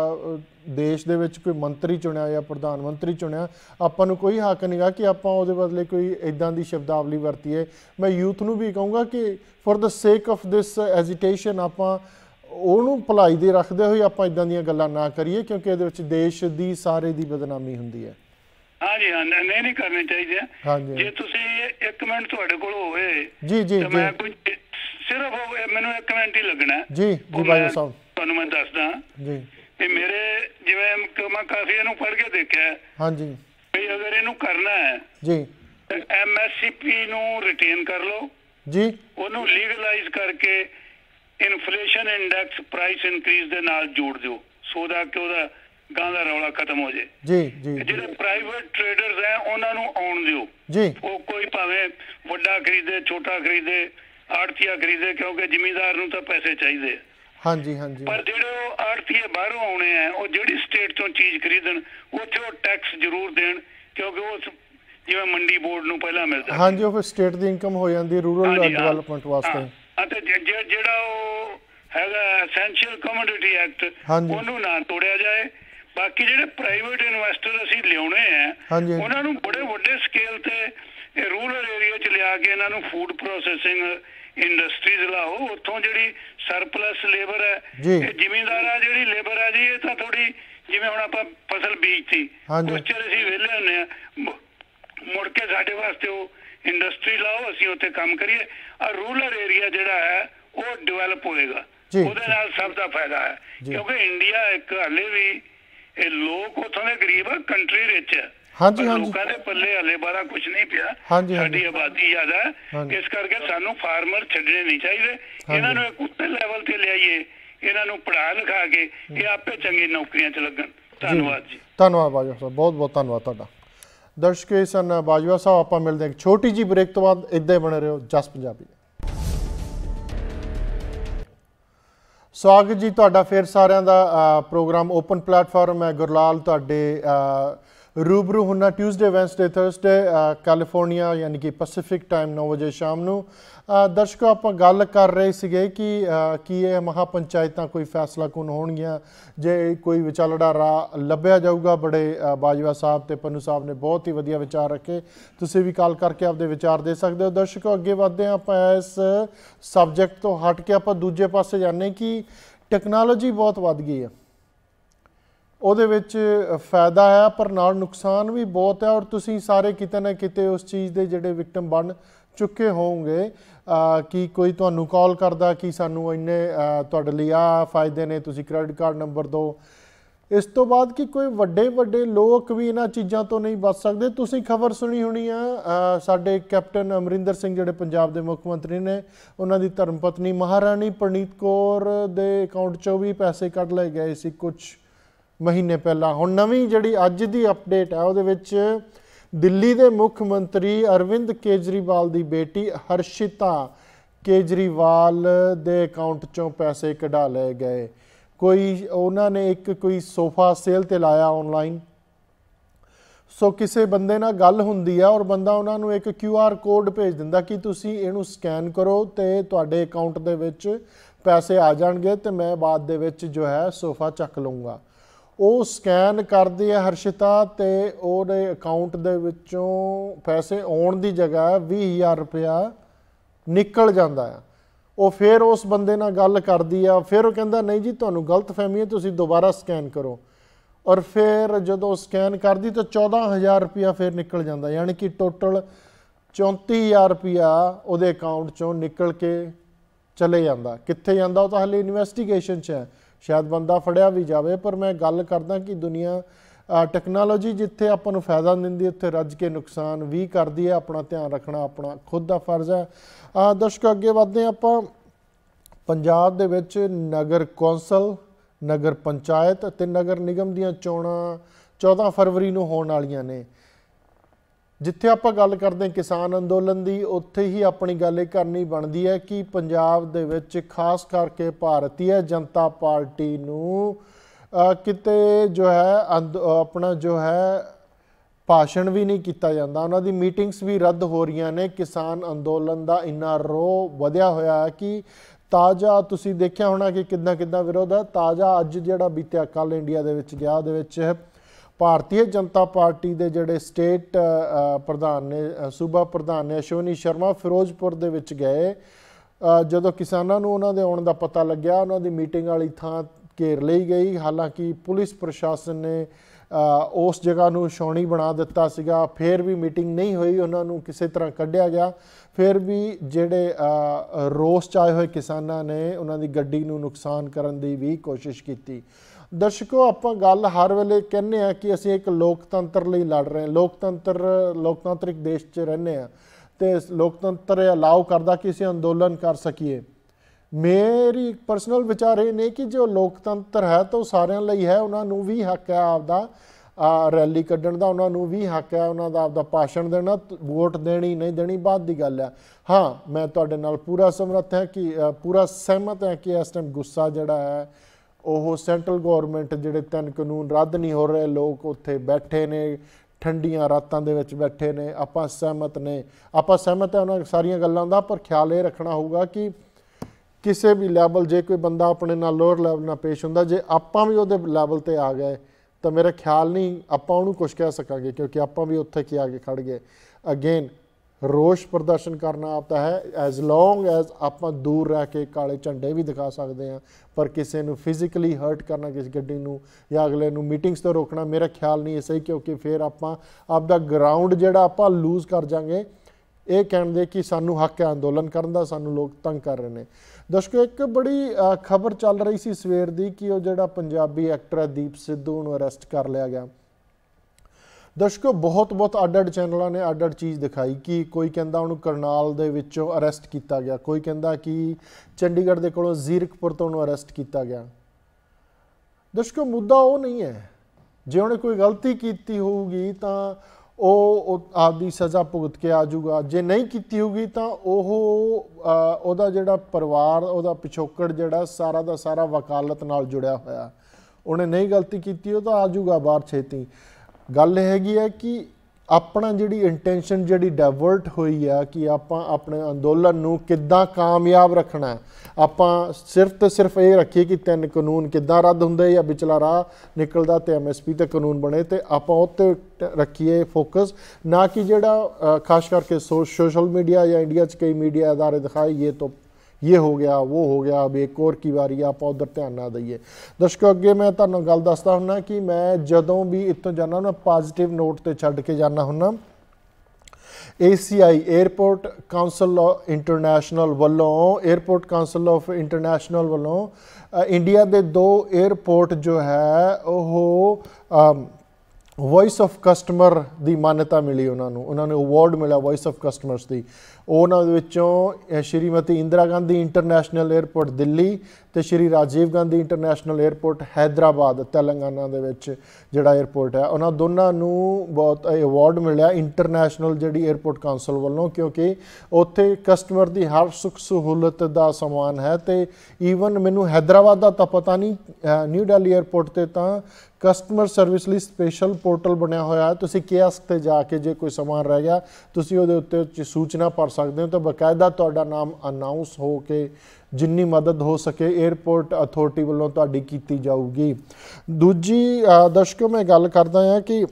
ਦੇਸ਼ ਦੇ ਵਿੱਚ ਕੋਈ ਮੰਤਰੀ ਚੁਣਿਆ ਜਾਂ ਪ੍ਰਧਾਨ ਮੰਤਰੀ ਚੁਣਿਆ, ਆਪਾਂ ਨੂੰ ਕੋਈ ਹੱਕ ਨਹੀਂ ਗਾ ਕਿ ਆਪਾਂ ਉਹਦੇ ਬਦਲੇ ਕੋਈ ਇੱਦਾਂ ਦੀ ਸ਼ਬਦਾਵਲੀ ਵਰਤੀਏ। ਮੈਂ ਯੂਥ ਨੂੰ ਵੀ ਕਹੂੰਗਾ ਕਿ for the sake of this agitation ਆਪਾਂ ਉਹਨੂੰ ਭਲਾਈ ਦੇ ਰੱਖਦੇ ਹੋਏ ਆਪਾਂ ਇੱਦਾਂ ਦੀਆਂ ਗੱਲਾਂ ਨਾ ਕਰੀਏ, ਕਿਉਂਕਿ ਇਹਦੇ ਵਿੱਚ ਦੇਸ਼ ਦੀ ਸਾਰੇ ਦੀ ਬਦਨਾਮੀ ਹੁੰਦੀ ਹੈ।
ਹਾਂਜੀ ਹਾਂ, ਨਹੀਂ ਕਰਨੇ ਚਾਹੀਦੇ। ਜੇ ਤੁਸੀਂ 1 ਮਿੰਟ ਤੁਹਾਡੇ ਕੋਲ ਹੋਵੇ
ਜੀ
ਮੈਂ ਕੋਈ ਸਿਰਫ ਮੈਨੂੰ 1 ਮਿੰਟ ਹੀ ਲੱਗਣਾ
ਜੀ ਬਾਈ ਸਾਹਿਬ,
ਤੁਹਾਨੂੰ ਮੈਂ ਦੱਸਦਾ
ਜੀ।
ਇਹ ਮੇਰੇ ਜਿਵੇਂ ਮੈਂ ਕਾਫੀ ਇਹਨੂੰ ਪੜ੍ਹ ਕੇ ਦੇਖਿਆ।
ਹਾਂਜੀ,
ਵੀ ਅਗਰ ਇਹਨੂੰ ਕਰਨਾ ਹੈ
ਜੀ
ਤਾਂ MSCP ਨੂੰ ਰਿਟੇਨ ਕਰ ਲਓ
ਜੀ, ਉਹਨੂੰ
ਲੀਗਲਾਈਜ਼ ਕਰਕੇ ਇਨਫਲੇਸ਼ਨ ਇੰਡੈਕਸ ਪ੍ਰਾਈਸ ਇਨਕਰੀਜ਼ ਦੇ ਨਾਲ ਜੋੜ ਦਿਓ, ਸੋ ਦਾ ਕਿ ਉਹਦਾ ਗਾਂ ਦਾ ਰੌਲਾ ਖਤਮ ਹੋ ਜਾਏ। ਜਿਹੜੇ ਪ੍ਰਾਈਵੇਟ ਟ੍ਰੇਡਰਸ ਹੈ ਉਹਨਾਂ ਨੂੰ ਆਉਣ ਦਿਓ ਜੀ। ਉਹ ਕੋਈ ਭਾਵੇਂ ਵੱਡਾ ਖਰੀਦੇ, ਛੋਟਾ ਖਰੀਦੇ, ਆੜਤੀਆ ਖਰੀਦੇ, ਕਿਉਂਕਿ ਜ਼ਿਮੀਂਦਾਰ ਨੂੰ ਤਾਂ ਪੈਸੇ ਚਾਹੀਦੇ। ਪਰ ਜਿਹੜੇ ਉਹ ਆੜਤੀਏ ਬਾਹਰੋਂ ਆਉਣੇ ਆ, ਉਹ ਜਿਹੜੀ ਸਟੇਟ ਤੋਂ ਚੀਜ਼ ਖਰੀਦਣ ਉੱਥੇ ਉਹ ਟੈਕਸ ਜ਼ਰੂਰ ਦੇਣ, ਕਿਉਂਕਿ ਉਹ ਜਿਵੇਂ ਮੰਡੀ ਬੋਰਡ ਨੂੰ ਪਹਿਲਾਂ ਮਿਲਦਾ।
ਉਹ ਫਿਰ ਸਟੇਟ ਦੀ ਇਨਕਮ ਹੋ ਜਾਂਦੀ ਰੂਰਲ ਡਿਵੈਲਪਮੈਂਟ ਵਾਸਤੇ।
ਅਤੇ ਜਿਹੜਾ ਉਹ ਹੈਗਾ ਐਸੈਂਸ਼ੀਅਲ ਕਮੋਡਿਟੀ ਐਕਟ, ਉਹਨੂੰ ਨਾ ਤੋੜਿਆ ਜਾਏ। ਬਾਕੀ ਜਿਹੜੇ ਪ੍ਰਾਈਵੇਟ ਇਨਵੈਸਟਰ ਅਸੀਂ ਲਿਆਉਣੇ ਆ, ਉਹਨਾਂ ਨੂੰ ਬੜੇ ਵੱਡੇ ਸਕੇਲ ਤੇ ਰੂਰਲ ਏਰੀਆ 'ਚ ਲਿਆ ਕੇ ਇਹਨਾਂ ਨੂੰ ਫੂਡ ਪ੍ਰੋਸੈਸਿੰਗ ਇੰਡਸਟਰੀਜ਼ ਲਾਓ। ਉੱਥੋਂ ਜਿਹੜੀ ਸਰਪਲਸ ਲੇਬਰ ਹੈ, ਇਹ ਜ਼ਿਮੀਂਦਾਰਾਂ ਜਿਹੜੀ ਲੇਬਰ ਹੈ ਜੀ, ਇਹ ਤਾਂ ਥੋੜੀ ਜਿਵੇਂ ਹੁਣ ਆਪਾਂ ਫਸਲ ਬੀਜਤੀ, ਉਸ ਚਿਰ ਅਸੀਂ ਵਿਹਲੇ ਹੁੰਦੇ ਆ, ਮੁੜ ਕੇ ਸਾਡੇ ਵਾਸਤੇ ਉਹ ਇੰਡਸਟਰੀ ਲਾਓ, ਅਸੀਂ ਉੱਥੇ ਕੰਮ ਕਰੀਏ। ਰੂਰਲ ਏਰੀਆ ਜਿਹੜਾ ਹੈ ਉਹ ਡਿਵੈਲਪ ਹੋਏਗਾ, ਉਹਦੇ ਨਾਲ ਸਭ ਦਾ ਫਾਇਦਾ ਹੈ। ਕਿਉਂਕਿ ਇੰਡੀਆ ਇੱਕ ਹਾਲੇ ਵੀ ਇਹ ਲੋਕ ਉੱਥੋਂ ਦੇ ਗਰੀਬ ਆ, ਕੰਟਰੀ ਰਿਚ ਹੈ, ਲੋਕਾਂ ਦੇ ਪੱਲੇ ਹਲੇ ਬਾਰਾ ਕੁਝ ਨਹੀਂ ਪਿਆ। ਸਾਡੀ ਆਬਾਦੀ ਜ਼ਿਆਦਾ ਹੈ, ਇਸ ਕਰਕੇ ਸਾਨੂੰ ਫਾਰਮਰ ਛੱਡਣੇ ਨਹੀਂ ਚਾਹੀਦੇ। ਇਹਨਾਂ ਨੂੰ ਇੱਕ ਉੱਤੇ ਲੈਵਲ ਤੇ ਲਿਆਈਏ, ਇਹਨਾਂ ਨੂੰ ਪੜ੍ਹਾ ਲਿਖਾ ਕੇ ਇਹ ਆਪੇ ਚੰਗੀ ਨੌਕਰੀਆਂ 'ਚ ਲੱਗਣ। ਧੰਨਵਾਦ ਜੀ।
ਧੰਨਵਾਦ ਬਾਜਵਾ ਸਾਹਿਬ, ਬਹੁਤ ਬਹੁਤ ਧੰਨਵਾਦ ਤੁਹਾਡਾ। ਦਰਸ਼ਕ ਸਨ ਬਾਜਵਾ ਸਾਹਿਬ, ਆਪਾਂ ਮਿਲਦੇ ਹਾਂ ਇੱਕ ਛੋਟੀ ਜਿਹੀ ਬ੍ਰੇਕ ਤੋਂ ਬਾਅਦ। ਇੱਦਾਂ ਹੀ ਬਣੇ ਰਹੋ ਜਸ ਪੰਜਾਬੀ। ਸਵਾਗਤ ਜੀ ਤੁਹਾਡਾ ਫਿਰ ਸਾਰਿਆਂ ਦਾ ਪ੍ਰੋਗਰਾਮ ਓਪਨ ਪਲੇਟਫਾਰਮ। ਮੈਂ ਗੁਰਲਾਲ ਤੁਹਾਡੇ रूबरू होना ट्यूसडे वैंसडे थर्सडे कैलिफोर्निया यानी कि पैसिफिक टाइम 9 बजे शाम ਨੂੰ। ਦਰਸ਼ਕੋ ਆਪਾਂ ਗੱਲ ਕਰ ਰਹੇ ਸੀਗੇ ਕਿ ਕੀ ਇਹ ਮਹਾਪੰਚਾਇਤਾਂ ਕੋਈ ਫੈਸਲਾ ਕੁਨ ਹੋਣਗੀਆਂ ਜੇ ਕੋਈ ਵਿਚਾਲੜਾ ਰਾਹ ਲੱਭਿਆ ਜਾਊਗਾ। ਬੜੇ ਬਾਜਵਾ ਸਾਹਿਬ ਤੇ ਪੰਨੂ ਸਾਹਿਬ ਨੇ ਬਹੁਤ ਹੀ ਵਧੀਆ ਵਿਚਾਰ ਰੱਖੇ, ਤੁਸੀਂ ਵੀ ਕਾਲ ਕਰਕੇ ਆਪਦੇ ਵਿਚਾਰ ਦੇ ਸਕਦੇ ਹੋ। ਦਰਸ਼ਕੋ ਅੱਗੇ ਵਧਦੇ ਹਾਂ ਆਪਾਂ ਇਸ ਸਬਜੈਕਟ ਤੋਂ ਹਟ ਕੇ ਆਪਾਂ ਦੂਜੇ ਪਾਸੇ ਜਾਂਦੇ ਕਿ ਟੈਕਨੋਲੋਜੀ ਬਹੁਤ ਵੱਧ ਗਈ ਹੈ, ਉਹਦੇ ਵਿੱਚ ਫਾਇਦਾ ਹੈ ਪਰ ਨਾਲ ਨੁਕਸਾਨ ਵੀ ਬਹੁਤ ਹੈ। ਔਰ ਤੁਸੀਂ ਸਾਰੇ ਕਿਤੇ ਨਾ ਕਿਤੇ ਉਸ ਚੀਜ਼ ਦੇ ਜਿਹੜੇ ਵਿਕਟਮ ਬਣ ਚੁੱਕੇ ਹੋਵੋਗੇ ਕਿ ਕੋਈ ਤੁਹਾਨੂੰ ਕਾਲ ਕਰਦਾ ਕਿ ਸਾਨੂੰ ਇੰਨੇ ਤੁਹਾਡੇ ਲਈ ਆਹ ਫਾਇਦੇ ਨੇ, ਤੁਸੀਂ ਕ੍ਰੈਡਿਟ ਕਾਰਡ ਨੰਬਰ ਦਿਓ। ਇਸ ਤੋਂ ਬਾਅਦ ਕਿ ਕੋਈ ਵੱਡੇ ਵੱਡੇ ਲੋਕ ਵੀ ਇਹਨਾਂ ਚੀਜ਼ਾਂ ਤੋਂ ਨਹੀਂ ਬਚ ਸਕਦੇ। ਤੁਸੀਂ ਖਬਰ ਸੁਣੀ ਹੋਣੀ ਆ, ਸਾਡੇ ਕੈਪਟਨ ਅਮਰਿੰਦਰ ਸਿੰਘ ਜਿਹੜੇ ਪੰਜਾਬ ਦੇ ਮੁੱਖ ਮੰਤਰੀ ਨੇ, ਉਹਨਾਂ ਦੀ ਧਰਮ ਪਤਨੀ ਮਹਾਰਾਣੀ ਪ੍ਰਨੀਤ ਕੌਰ ਦੇ ਅਕਾਊਂਟ 'ਚੋਂ ਵੀ ਪੈਸੇ ਕੱਢ ਲਏ ਗਏ ਸੀ ਕੁਝ ਮਹੀਨੇ ਪਹਿਲਾਂ। ਹੁਣ ਨਵੀਂ ਜਿਹੜੀ ਅੱਜ ਦੀ ਅਪਡੇਟ ਹੈ ਉਹਦੇ ਵਿੱਚ दिल्ली के मुख्य मंत्री अरविंद केजरीवाल की बेटी हर्षिता केजरीवाल के अकाउंट चों पैसे कढ़ा ले गए। कोई उन्होंने एक कोई सोफा सेल ते लाया ऑनलाइन। सो किसी बंदे नाल गल हुंदी है और बंदा उन्होंने एक QR कोड भेज दिंदा कि तुसी इहनू स्कैन करो तो तुहाडे अकाउंट दे विच पैसे आ जाणगे तो मैं बाद दे विच जो है सोफा चक लूँगा। वो स्कैन करदी है हर्षिता तो उहदे अकाउंट दे विचों पैसे आउण दी जगह 20,000 रुपया निकल जाता है। वो फिर उस बंदे नाल गल करदी है, फिर वो कहंदा नहीं जी तुहानू गलत फहमी है, तुसी दोबारा स्कैन करो। और फिर जो स्कैन कर दी तो 14,000 रुपया फिर निकल जाता, यानी कि टोटल 34,000 रुपया उहदे अकाउंट चों निकल के चले जाता। कित्थे जाता वो तो हाले इन्वेस्टिगेशन च है, शायद बंदा फड़िया भी जाए। पर मैं गल करदा कि दुनिया टैक्नोलॉजी जिथे आपां नूं फायदा दिंदी उत्थे रज के नुकसान भी करदी है। अपना ध्यान रखना अपना खुद का फर्ज है। दर्शक अगे वधदे हां। आपां पंजाब दे विच नगर कौंसल, नगर पंचायत ते नगर निगम दीयां चोणां 14 फरवरी नूं होण वालीआं ने। जिथे आपां गल करदे किसान अंदोलन दी, उत्थे ही अपनी गल ये करनी बनदी है कि पंजाब दे विच खास करके भारतीय जनता पार्टी नूं किते जो है अपना जो है भाषण भी नहीं किया जाता, उन्हां दी मीटिंग्स भी रद्द हो रही ने। किसान अंदोलन का इन्ना रोह वधिया होया है कि ताज़ा तुसी देखिया होना कि कितना विरोध है। ताज़ा अज जिहड़ा बीतिया कल इंडिया दे विच गया, दे विच भारतीय जनता पार्टी के जिहड़े स्टेट प्रधान ने, सूबा प्रधान ने अश्विनी शर्मा फिरोजपुर दे विच गए। जदों किसानां नूं उन्हां दे आउण दा पता लग्या, उन्हां दी मीटिंग वाली थां घेर ली गई। हालांकि पुलिस प्रशासन ने उस जगह नूं छाउणी बना दिता सीगा, फिर भी मीटिंग नहीं हुई, उन्होंने किसी तरह कढ़िया गया। फिर भी जिहड़े रोस च आए हुए किसानां ने उन्हां दी गड्डी नूं नुकसान करन दी भी कोशिश की। दर्शकों आपां गल हर वेले कहने आ कि असीं एक लोकतंत्र लई लड़ रहे हैं, लोकतांत्रिक देश च रहने आ ते लोकतंत्र अलाउ करदा कि असीं अंदोलन कर सकीए। मेरी पर्सनल विचार ये नहीं कि जो लोकतंत्र है तो सारिਆਂ ਲਈ है, उन्होंने भी हक है आपदा रैली कढ़ण का, उन्होंने भी हक है उन्होंने आपदा भाषण देना। वोट देनी नहीं देनी बात की गल है। हाँ, मैं तुहाडे नाल पूरा समर्थ है कि पूरा सहमत है कि इस टाइम गुस्सा जिहड़ा है वो सेंट्रल गौरमेंट जिहड़े 3 कानून रद्द नहीं हो रहे, लोग उत्थे बैठे ने ठंडियां रातां दे विच बैठे ने। आपां सहमत ने, आपां सहमत है उन्हां सारियां गल्लां दा, पर ख्याल ये रखना होगा कि किसी भी लैवल जे कोई बंदा अपने नाल लोअर लैवल नाल पेश हुंदा, जे आपां भी उहदे लैवल ते आ गए तो मेरा ख्याल नहीं आपां उहनूं कुछ कह सकांगे, क्योंकि आपां भी उत्थे की आके खड़ गए। अगेन रोष प्रदर्शन करना आपका है, एज लॉन्ग एज आपां दूर रह के काले झंडे भी दिखा सकते हैं, पर किसी नूं फिजिकली हर्ट करना, किसी गड्डी नूं या अगले नूं मीटिंग्स तो रोकना मेरा ख्याल नहीं है सही, क्योंकि फिर आपां आपदा ग्राउंड जिहड़ा आपां लूज कर जाएंगे। ये कहण दे कि सानू हक है अंदोलन करन दा, सानू लोग तंग कर रहे हैं। दर्शकों एक बड़ी खबर चल रही सी सवेर दी कि वो जिहड़ा पंजाबी एक्टर है दीप सिद्धू नूं अरेस्ट कर लिया गया। दर्शकों बहुत अड चैनलों ने अड चीज़ दिखाई कि कोई कहता उन्होंने करनाल दे विचों अरेस्ट किया गया, कोई कहता कि चंडीगढ़ के कोलों जीरकपुर तो उन्होंने अरेस्ट किया गया। दर्शकों मुद्दा वो नहीं है, जे उन्हें कोई गलती की होगी तो आपकी सज़ा भुगत के आ जाऊगा, जे नहीं की होगी तो वह जोड़ा परिवार वह पिछोकड़ जोड़ा सारा का सारा वकालत नाल जुड़िया होया, उन्हें नहीं गलती की तो आ जाऊगा बाहर छेती। गल हैगी है कि अपना जी इंटेंशन जी डाइवर्ट हुई है कि आप अपने अंदोलन नूं किद्दां कामयाब रखना है। आप सिर्फ तो सिर्फ ये रखिए कि 3 कानून किद्दां रद्द हुंदे या विचला राह निकलदा ते MSP ते कानून बने, तो आप उत्ते रखिए फोकस, ना कि जिहड़ा खास करके सोशल मीडिया या इंडिया कई मीडिया अदारे दिखाए ये हो गया वो हो गया, अब एक और की वारी आप उधर ध्यान ना दईए। दर्शकों अगे मैं तुहानूं गल दसदा हुन्ना कि मैं जदों भी इत्थों जाना हुन्ना पॉजिटिव नोट ते छड्ड के जाना हुन्ना। ACI एयरपोर्ट काउंसल इंटरनेशनल वालों, एयरपोर्ट काउंसल ऑफ इंटरनेशनल वालों इंडिया के 2 एयरपोर्ट जो है वो वॉइस ऑफ कस्टमर की मान्यता मिली, उन्होंने अवार्ड मिला वॉइस ऑफ कस्टमर्स की। ਉਹਨਾਂ ਦੇ ਵਿੱਚੋਂ ਸ਼੍ਰੀਮਤੀ ਇੰਦਰਾ ਗਾਂਧੀ ਇੰਟਰਨੈਸ਼ਨਲ 에ਅਰਪੋਰਟ ਦਿੱਲੀ ਤੇ ਸ਼੍ਰੀ ਰਾਜੀਵ ਗਾਂਧੀ ਇੰਟਰਨੈਸ਼ਨਲ 에ਅਰਪੋਰਟ ਹੈਦਰਾਬਾਦ ਤੇਲੰਗਾਨਾ ਦੇ ਵਿੱਚ ਜਿਹੜਾ 에ਅਰਪੋਰਟ ਹੈ, ਉਹਨਾਂ ਦੋਨਾਂ ਨੂੰ ਬਹੁਤ ਅਵਾਰਡ ਮਿਲਿਆ ਇੰਟਰਨੈਸ਼ਨਲ ਜਿਹੜੀ 에ਅਰਪੋਰਟ ਕਾਉਂਸਲ ਵੱਲੋਂ, ਕਿਉਂਕਿ ਉੱਥੇ ਕਸਟਮਰ ਦੀ ਹਰ ਸੁੱਖ ਸਹੂਲਤ ਦਾ ਸਮਾਨ ਹੈ। ਤੇ ਈਵਨ ਮੈਨੂੰ ਹੈਦਰਾਬਾਦ ਦਾ ਤਾਂ ਪਤਾ ਨਹੀਂ, ਨਿਊ ਦਿੱਲੀ 에ਅਰਪੋਰਟ ਤੇ ਤਾਂ ਕਸਟਮਰ ਸਰਵਿਸ ਲਈ ਸਪੈਸ਼ਲ ਪੋਰਟਲ ਬਣਿਆ ਹੋਇਆ ਹੈ। ਤੁਸੀਂ ਕਿਆਸਕ ਤੇ ਜਾ ਕੇ ਜੇ ਕੋਈ ਸਮਾਨ ਰਹਿ ਗਿਆ ਤੁਸੀਂ ਉਹਦੇ ਉੱਤੇ ਸੂਚਨਾ ਭਰ ਸਕਦੇ ਹੋ, ਤਾਂ ਬਕਾਇਦਾ ਤੁਹਾਡਾ ਨਾਮ ਅਨਾਉਂਸ ਹੋ ਕੇ ਜਿੰਨੀ ਮਦਦ ਹੋ ਸਕੇ 에ਅਰਪੋਰਟ ਅਥਾਰਟੀ ਵੱਲੋਂ ਤੁਹਾਡੀ ਕੀਤੀ ਜਾਊਗੀ। ਦੂਜੀ ਦਰਸ਼ਕੋ ਮੈਂ ਗੱਲ ਕਰਦਾ ਹਾਂ ਕਿ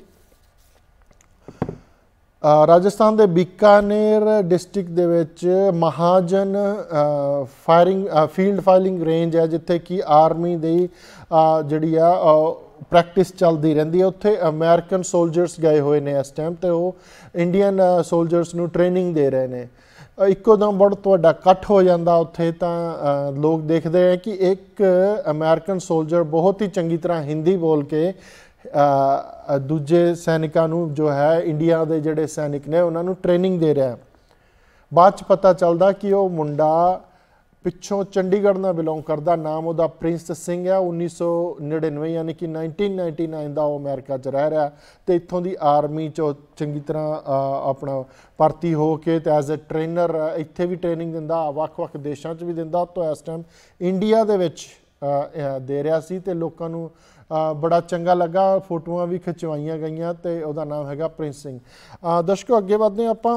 ਰਾਜਸਥਾਨ ਦੇ ਬੀਕਾਨੇਰ ਡਿਸਟ੍ਰਿਕਟ ਦੇ ਵਿੱਚ ਮਹਾਜਨ ਫੀਲਡ ਫਾਇਰਿੰਗ ਰੇਂਜ ਹੈ, ਜਿੱਥੇ ਕਿ ਆਰਮੀ ਦੀ ਜਿਹੜੀ ਆ ਪ੍ਰੈਕਟਿਸ ਚੱਲਦੀ ਰਹਿੰਦੀ ਹੈ। ਉੱਥੇ ਅਮਰੀਕਨ ਸੋਲਜਰਸ ਗਏ ਹੋਏ ਨੇ ਇਸ ਟਾਈਮ, ਤੇ ਉਹ ਇੰਡੀਅਨ ਸੋਲਜਰਸ ਨੂੰ ਟ੍ਰੇਨਿੰਗ ਦੇ ਰਹੇ ਨੇ। ਇੱਕੋ ਦਮ ਬੜਾ ਤੁਹਾਡਾ ਇਕੱਠ ਹੋ ਜਾਂਦਾ ਉੱਥੇ, ਤਾਂ ਲੋਕ ਦੇਖਦੇ ਆ ਕਿ ਇੱਕ ਅਮਰੀਕਨ ਸੋਲਜਰ ਬਹੁਤ ਹੀ ਚੰਗੀ ਤਰ੍ਹਾਂ ਹਿੰਦੀ ਬੋਲ ਕੇ ਦੂਜੇ ਸੈਨਿਕਾਂ ਨੂੰ ਜੋ ਹੈ ਇੰਡੀਆ ਦੇ ਜਿਹੜੇ ਸੈਨਿਕ ਨੇ ਉਹਨਾਂ ਨੂੰ ਟ੍ਰੇਨਿੰਗ ਦੇ ਰਿਹਾ। ਬਾਅਦ 'ਚ ਪਤਾ ਚੱਲਦਾ ਕਿ ਉਹ ਮੁੰਡਾ ਪਿੱਛੋਂ ਚੰਡੀਗੜ੍ਹ ਨਾਲ ਬਿਲੋਂਗ ਕਰਦਾ, ਨਾਮ ਉਹਦਾ ਪ੍ਰਿੰਸ ਸਿੰਘ ਹੈ। 1999 ਯਾਨੀ ਕਿ 1999 ਦਾ ਉਹ ਅਮਰੀਕਾ 'ਚ ਰਹਿ ਰਿਹਾ, ਤੇ ਇੱਥੋਂ ਦੀ ਆਰਮੀ 'ਚੋਂ ਚੰਗੀ ਤਰ੍ਹਾਂ ਆਪਣਾ ਭਰਤੀ ਹੋ ਕੇ ਤੇ ਐਜ਼ ਅ ਟ੍ਰੇਨਰ ਇੱਥੇ ਵੀ ਟ੍ਰੇਨਿੰਗ ਦਿੰਦਾ, ਵੱਖ-ਵੱਖ ਦੇਸ਼ਾਂ 'ਚ ਵੀ ਦਿੰਦਾ। ਤੋਂ ਇਸ ਟਾਈਮ ਇੰਡੀਆ ਦੇ ਵਿੱਚ ਦੇ ਰਿਹਾ ਸੀ ਤੇ ਲੋਕਾਂ ਨੂੰ ਬੜਾ ਚੰਗਾ ਲੱਗਾ, ਫੋਟੋਆਂ ਵੀ ਖਿਚਵਾਈਆਂ ਗਈਆਂ, ਤੇ ਉਹਦਾ ਨਾਮ ਹੈਗਾ ਪ੍ਰਿੰਸ ਸਿੰਘ। ਦਰਸ਼ਕੋ ਅੱਗੇ ਵਧਦੇ ਆਪਾਂ।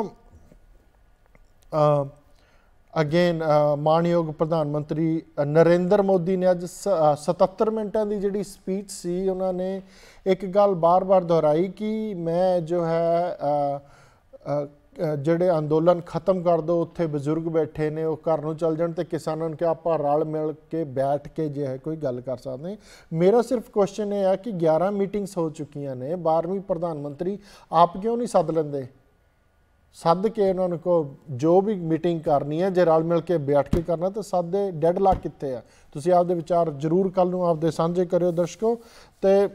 ਅਗੇਨ ਮਾਣਯੋਗ ਪ੍ਰਧਾਨ ਮੰਤਰੀ ਨਰਿੰਦਰ ਮੋਦੀ ਨੇ ਅੱਜ 77 ਮਿੰਟਾਂ ਦੀ ਜਿਹੜੀ ਸਪੀਚ ਸੀ, ਉਹਨਾਂ ਨੇ ਇੱਕ ਗੱਲ ਬਾਰ-ਬਾਰ ਦੁਹਰਾਈ ਕਿ ਮੈਂ ਜੋ ਹੈ ਜਿਹੜੇ ਅੰਦੋਲਨ ਖਤਮ ਕਰ ਦਿਓ, ਉੱਥੇ ਬਜ਼ੁਰਗ ਬੈਠੇ ਨੇ ਉਹ ਘਰ ਨੂੰ ਚੱਲ ਜਾਣ, ਤੇ ਕਿਸਾਨਾਂ ਨੂੰ ਕਿ ਆਪਾਂ ਰਲ ਮਿਲ ਕੇ ਬੈਠ ਕੇ ਜੇ ਹੈ ਕੋਈ ਗੱਲ ਕਰ ਸਕਦੇ। ਮੇਰਾ ਸਿਰਫ ਕੁਐਸਚਨ ਇਹ ਹੈ ਕਿ 11 ਮੀਟਿੰਗਸ ਹੋ ਚੁੱਕੀਆਂ ਨੇ, 12ਵੀਂ ਪ੍ਰਧਾਨ ਮੰਤਰੀ ਆਪ ਕਿਉਂ ਨਹੀਂ ਸੱਦ ਲੈਂਦੇ? ਸੱਦ ਕੇ ਉਹਨਾਂ ਨੂੰ ਕੋ ਜੋ ਵੀ ਮੀਟਿੰਗ ਕਰਨੀ ਹੈ, ਜੇ ਰਲ ਮਿਲ ਕੇ ਬੈਠ ਕੇ ਕਰਨਾ ਤਾਂ ਸਾਦੇ ਡੈਡਲਾਕ ਕਿੱਥੇ ਆ? ਤੁਸੀਂ ਆਪਦੇ ਵਿਚਾਰ ਜ਼ਰੂਰ ਕੱਲ੍ਹ ਨੂੰ ਆਪਦੇ ਸਾਂਝੇ ਕਰਿਓ ਦਰਸ਼ਕੋ। ਤੇ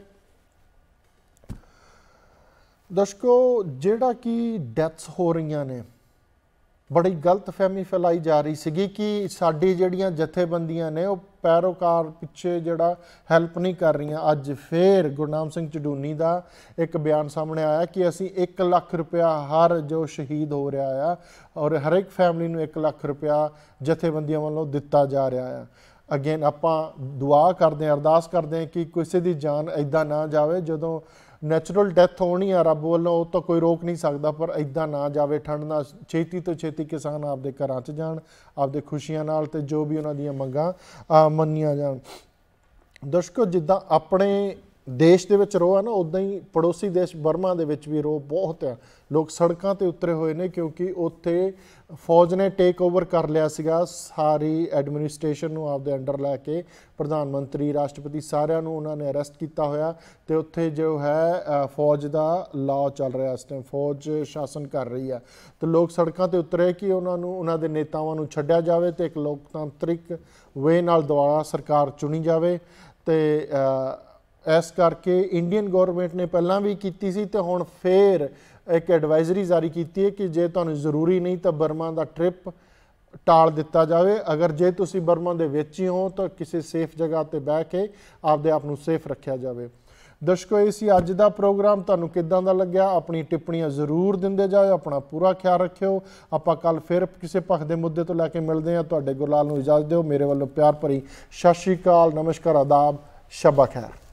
ਦਰਸ਼ਕੋ ਜਿਹੜਾ ਕਿ ਡੈਥਸ ਹੋ ਰਹੀਆਂ ਨੇ, ਬੜੀ ਗਲਤਫਹਿਮੀ ਫੈਲਾਈ ਜਾ ਰਹੀ ਸੀਗੀ ਕਿ ਸਾਡੀ ਜਿਹੜੀਆਂ ਜਥੇਬੰਦੀਆਂ ਨੇ ਉਹ ਪੈਰੋਕਾਰ ਪਿੱਛੇ ਜਿਹੜਾ ਹੈਲਪ ਨਹੀਂ ਕਰ ਰਹੀਆਂ। ਅੱਜ ਫੇਰ ਗੁਰਨਾਮ ਸਿੰਘ ਚਡੂਨੀ ਦਾ ਇੱਕ ਬਿਆਨ ਸਾਹਮਣੇ ਆਇਆ ਕਿ ਅਸੀਂ 1 ਲੱਖ ਰੁਪਇਆ ਹਰ ਜੋ ਸ਼ਹੀਦ ਹੋ ਰਿਹਾ ਆ, ਔਰ ਹਰ ਇੱਕ ਫੈਮਿਲੀ ਨੂੰ 1 ਲੱਖ ਰੁਪਇਆ ਜਥੇਬੰਦੀਆਂ ਵੱਲੋਂ ਦਿੱਤਾ ਜਾ ਰਿਹਾ ਆ। ਅਗੇਨ ਆਪਾਂ ਦੁਆ ਕਰਦੇ ਹਾਂ, ਅਰਦਾਸ ਕਰਦੇ ਹਾਂ ਕਿ ਕਿਸੇ ਦੀ ਜਾਨ ਇੱਦਾਂ ਨਾ ਜਾਵੇ। ਜਦੋਂ ਨੈਚੁਰਲ ਡੈਥ ਹੋਣੀ ਆ ਰੱਬ ਵੱਲੋਂ, ਉਹ ਤਾਂ ਕੋਈ ਰੋਕ ਨਹੀਂ ਸਕਦਾ, ਪਰ ਇੱਦਾਂ ਨਾ ਜਾਵੇ। ਠੰਡ ਨਾਲ ਛੇਤੀ ਤੋਂ ਛੇਤੀ ਕਿਸਾਨ ਆਪਦੇ ਘਰਾਂ 'ਚ ਜਾਣ, ਆਪਦੇ ਖੁਸ਼ੀਆਂ ਨਾਲ, ਤੇ ਜੋ ਵੀ ਉਹਨਾਂ ਦੀਆਂ ਮੰਗਾਂ ਮੰਨੀਆਂ ਜਾਣ। ਦਰਸ਼ਕੋ ਜਿੱਦਾਂ ਆਪਣੇ ਦੇਸ਼ ਦੇ ਵਿੱਚ ਰੋਹ ਹੈ ਨਾ, ਉੱਦਾਂ ਹੀ ਪੜੋਸੀ ਦੇਸ਼ ਬਰਮਾ ਦੇ ਵਿੱਚ ਵੀ ਰੋਹ ਬਹੁਤ ਆ। ਲੋਕ ਸੜਕਾਂ 'ਤੇ ਉਤਰੇ ਹੋਏ ਨੇ ਕਿਉਂਕਿ ਉੱਥੇ ਫੌਜ ਨੇ ਟੇਕ ਓਵਰ ਕਰ ਲਿਆ ਸੀਗਾ ਸਾਰੀ ਐਡਮਿਨਿਸਟ੍ਰੇਸ਼ਨ ਨੂੰ ਆਪਦੇ ਅੰਡਰ ਲੈ ਕੇ। ਪ੍ਰਧਾਨ ਮੰਤਰੀ, ਰਾਸ਼ਟਰਪਤੀ, ਸਾਰਿਆਂ ਨੂੰ ਉਹਨਾਂ ਨੇ ਅਰੈਸਟ ਕੀਤਾ ਹੋਇਆ, ਤੇ ਉੱਥੇ ਜੋ ਹੈ ਫੌਜ ਦਾ ਲਾਅ ਚੱਲ ਰਿਹਾ ਇਸ ਟਾਈਮ, ਫੌਜ ਸ਼ਾਸਨ ਕਰ ਰਹੀ ਹੈ। ਤੇ ਲੋਕ ਸੜਕਾਂ 'ਤੇ ਉਤਰੇ ਕਿ ਉਹਨਾਂ ਨੂੰ, ਉਹਨਾਂ ਦੇ ਨੇਤਾਵਾਂ ਨੂੰ ਛੱਡਿਆ ਜਾਵੇ ਤੇ ਇੱਕ ਲੋਕਤਾਂਤਰਿਕ ਵੇ ਨਾਲ ਦੁਬਾਰਾ ਸਰਕਾਰ ਚੁਣੀ ਜਾਵੇ। ਤੇ ਇਸ ਕਰਕੇ ਇੰਡੀਅਨ ਗੌਰਮੈਂਟ ਨੇ ਪਹਿਲਾਂ ਵੀ ਕੀਤੀ ਸੀ, ਤੇ ਹੁਣ ਫੇਰ ਇੱਕ ਐਡਵਾਈਜ਼ਰੀ ਜਾਰੀ ਕੀਤੀ ਹੈ ਕਿ ਜੇ ਤੁਹਾਨੂੰ ਜ਼ਰੂਰੀ ਨਹੀਂ ਤਾਂ ਬਰਮਾ ਦਾ ਟ੍ਰਿਪ ਟਾਲ ਦਿੱਤਾ ਜਾਵੇ। ਅਗਰ ਜੇ ਤੁਸੀਂ ਬਰਮਾ ਦੇ ਵਿੱਚ ਹੀ ਹੋ ਤਾਂ ਕਿਸੇ ਸੇਫ ਜਗ੍ਹਾ 'ਤੇ ਬਹਿ ਕੇ ਆਪਦੇ ਆਪ ਨੂੰ ਸੇਫ ਰੱਖਿਆ ਜਾਵੇ। ਦਰਸ਼ਕੋ ਇਹ ਸੀ ਅੱਜ ਦਾ ਪ੍ਰੋਗਰਾਮ। ਤੁਹਾਨੂੰ ਕਿੱਦਾਂ ਦਾ ਲੱਗਿਆ? ਆਪਣੀ ਟਿੱਪਣੀਆਂ ਜ਼ਰੂਰ ਦਿੰਦੇ ਜਾਓ, ਆਪਣਾ ਪੂਰਾ ਖਿਆਲ ਰੱਖਿਓ। ਆਪਾਂ ਕੱਲ ਫਿਰ ਕਿਸੇ ਪੱਖ ਦੇ ਮੁੱਦੇ ਤੋਂ ਲੈ ਕੇ ਮਿਲਦੇ ਹਾਂ। ਤੁਹਾਡੇ ਗੁਰਲਾਲ ਨੂੰ ਇਜਾਜ਼ਤ ਦਿਓ। ਮੇਰੇ ਵੱਲੋਂ ਪਿਆਰ ਭਰੀ ਸਤਿ ਸ਼੍ਰੀ ਅਕਾਲ, ਨਮਸਕਾਰ, ਆਦਾਬ, ਸ਼ਬਾ ਖੈਰ।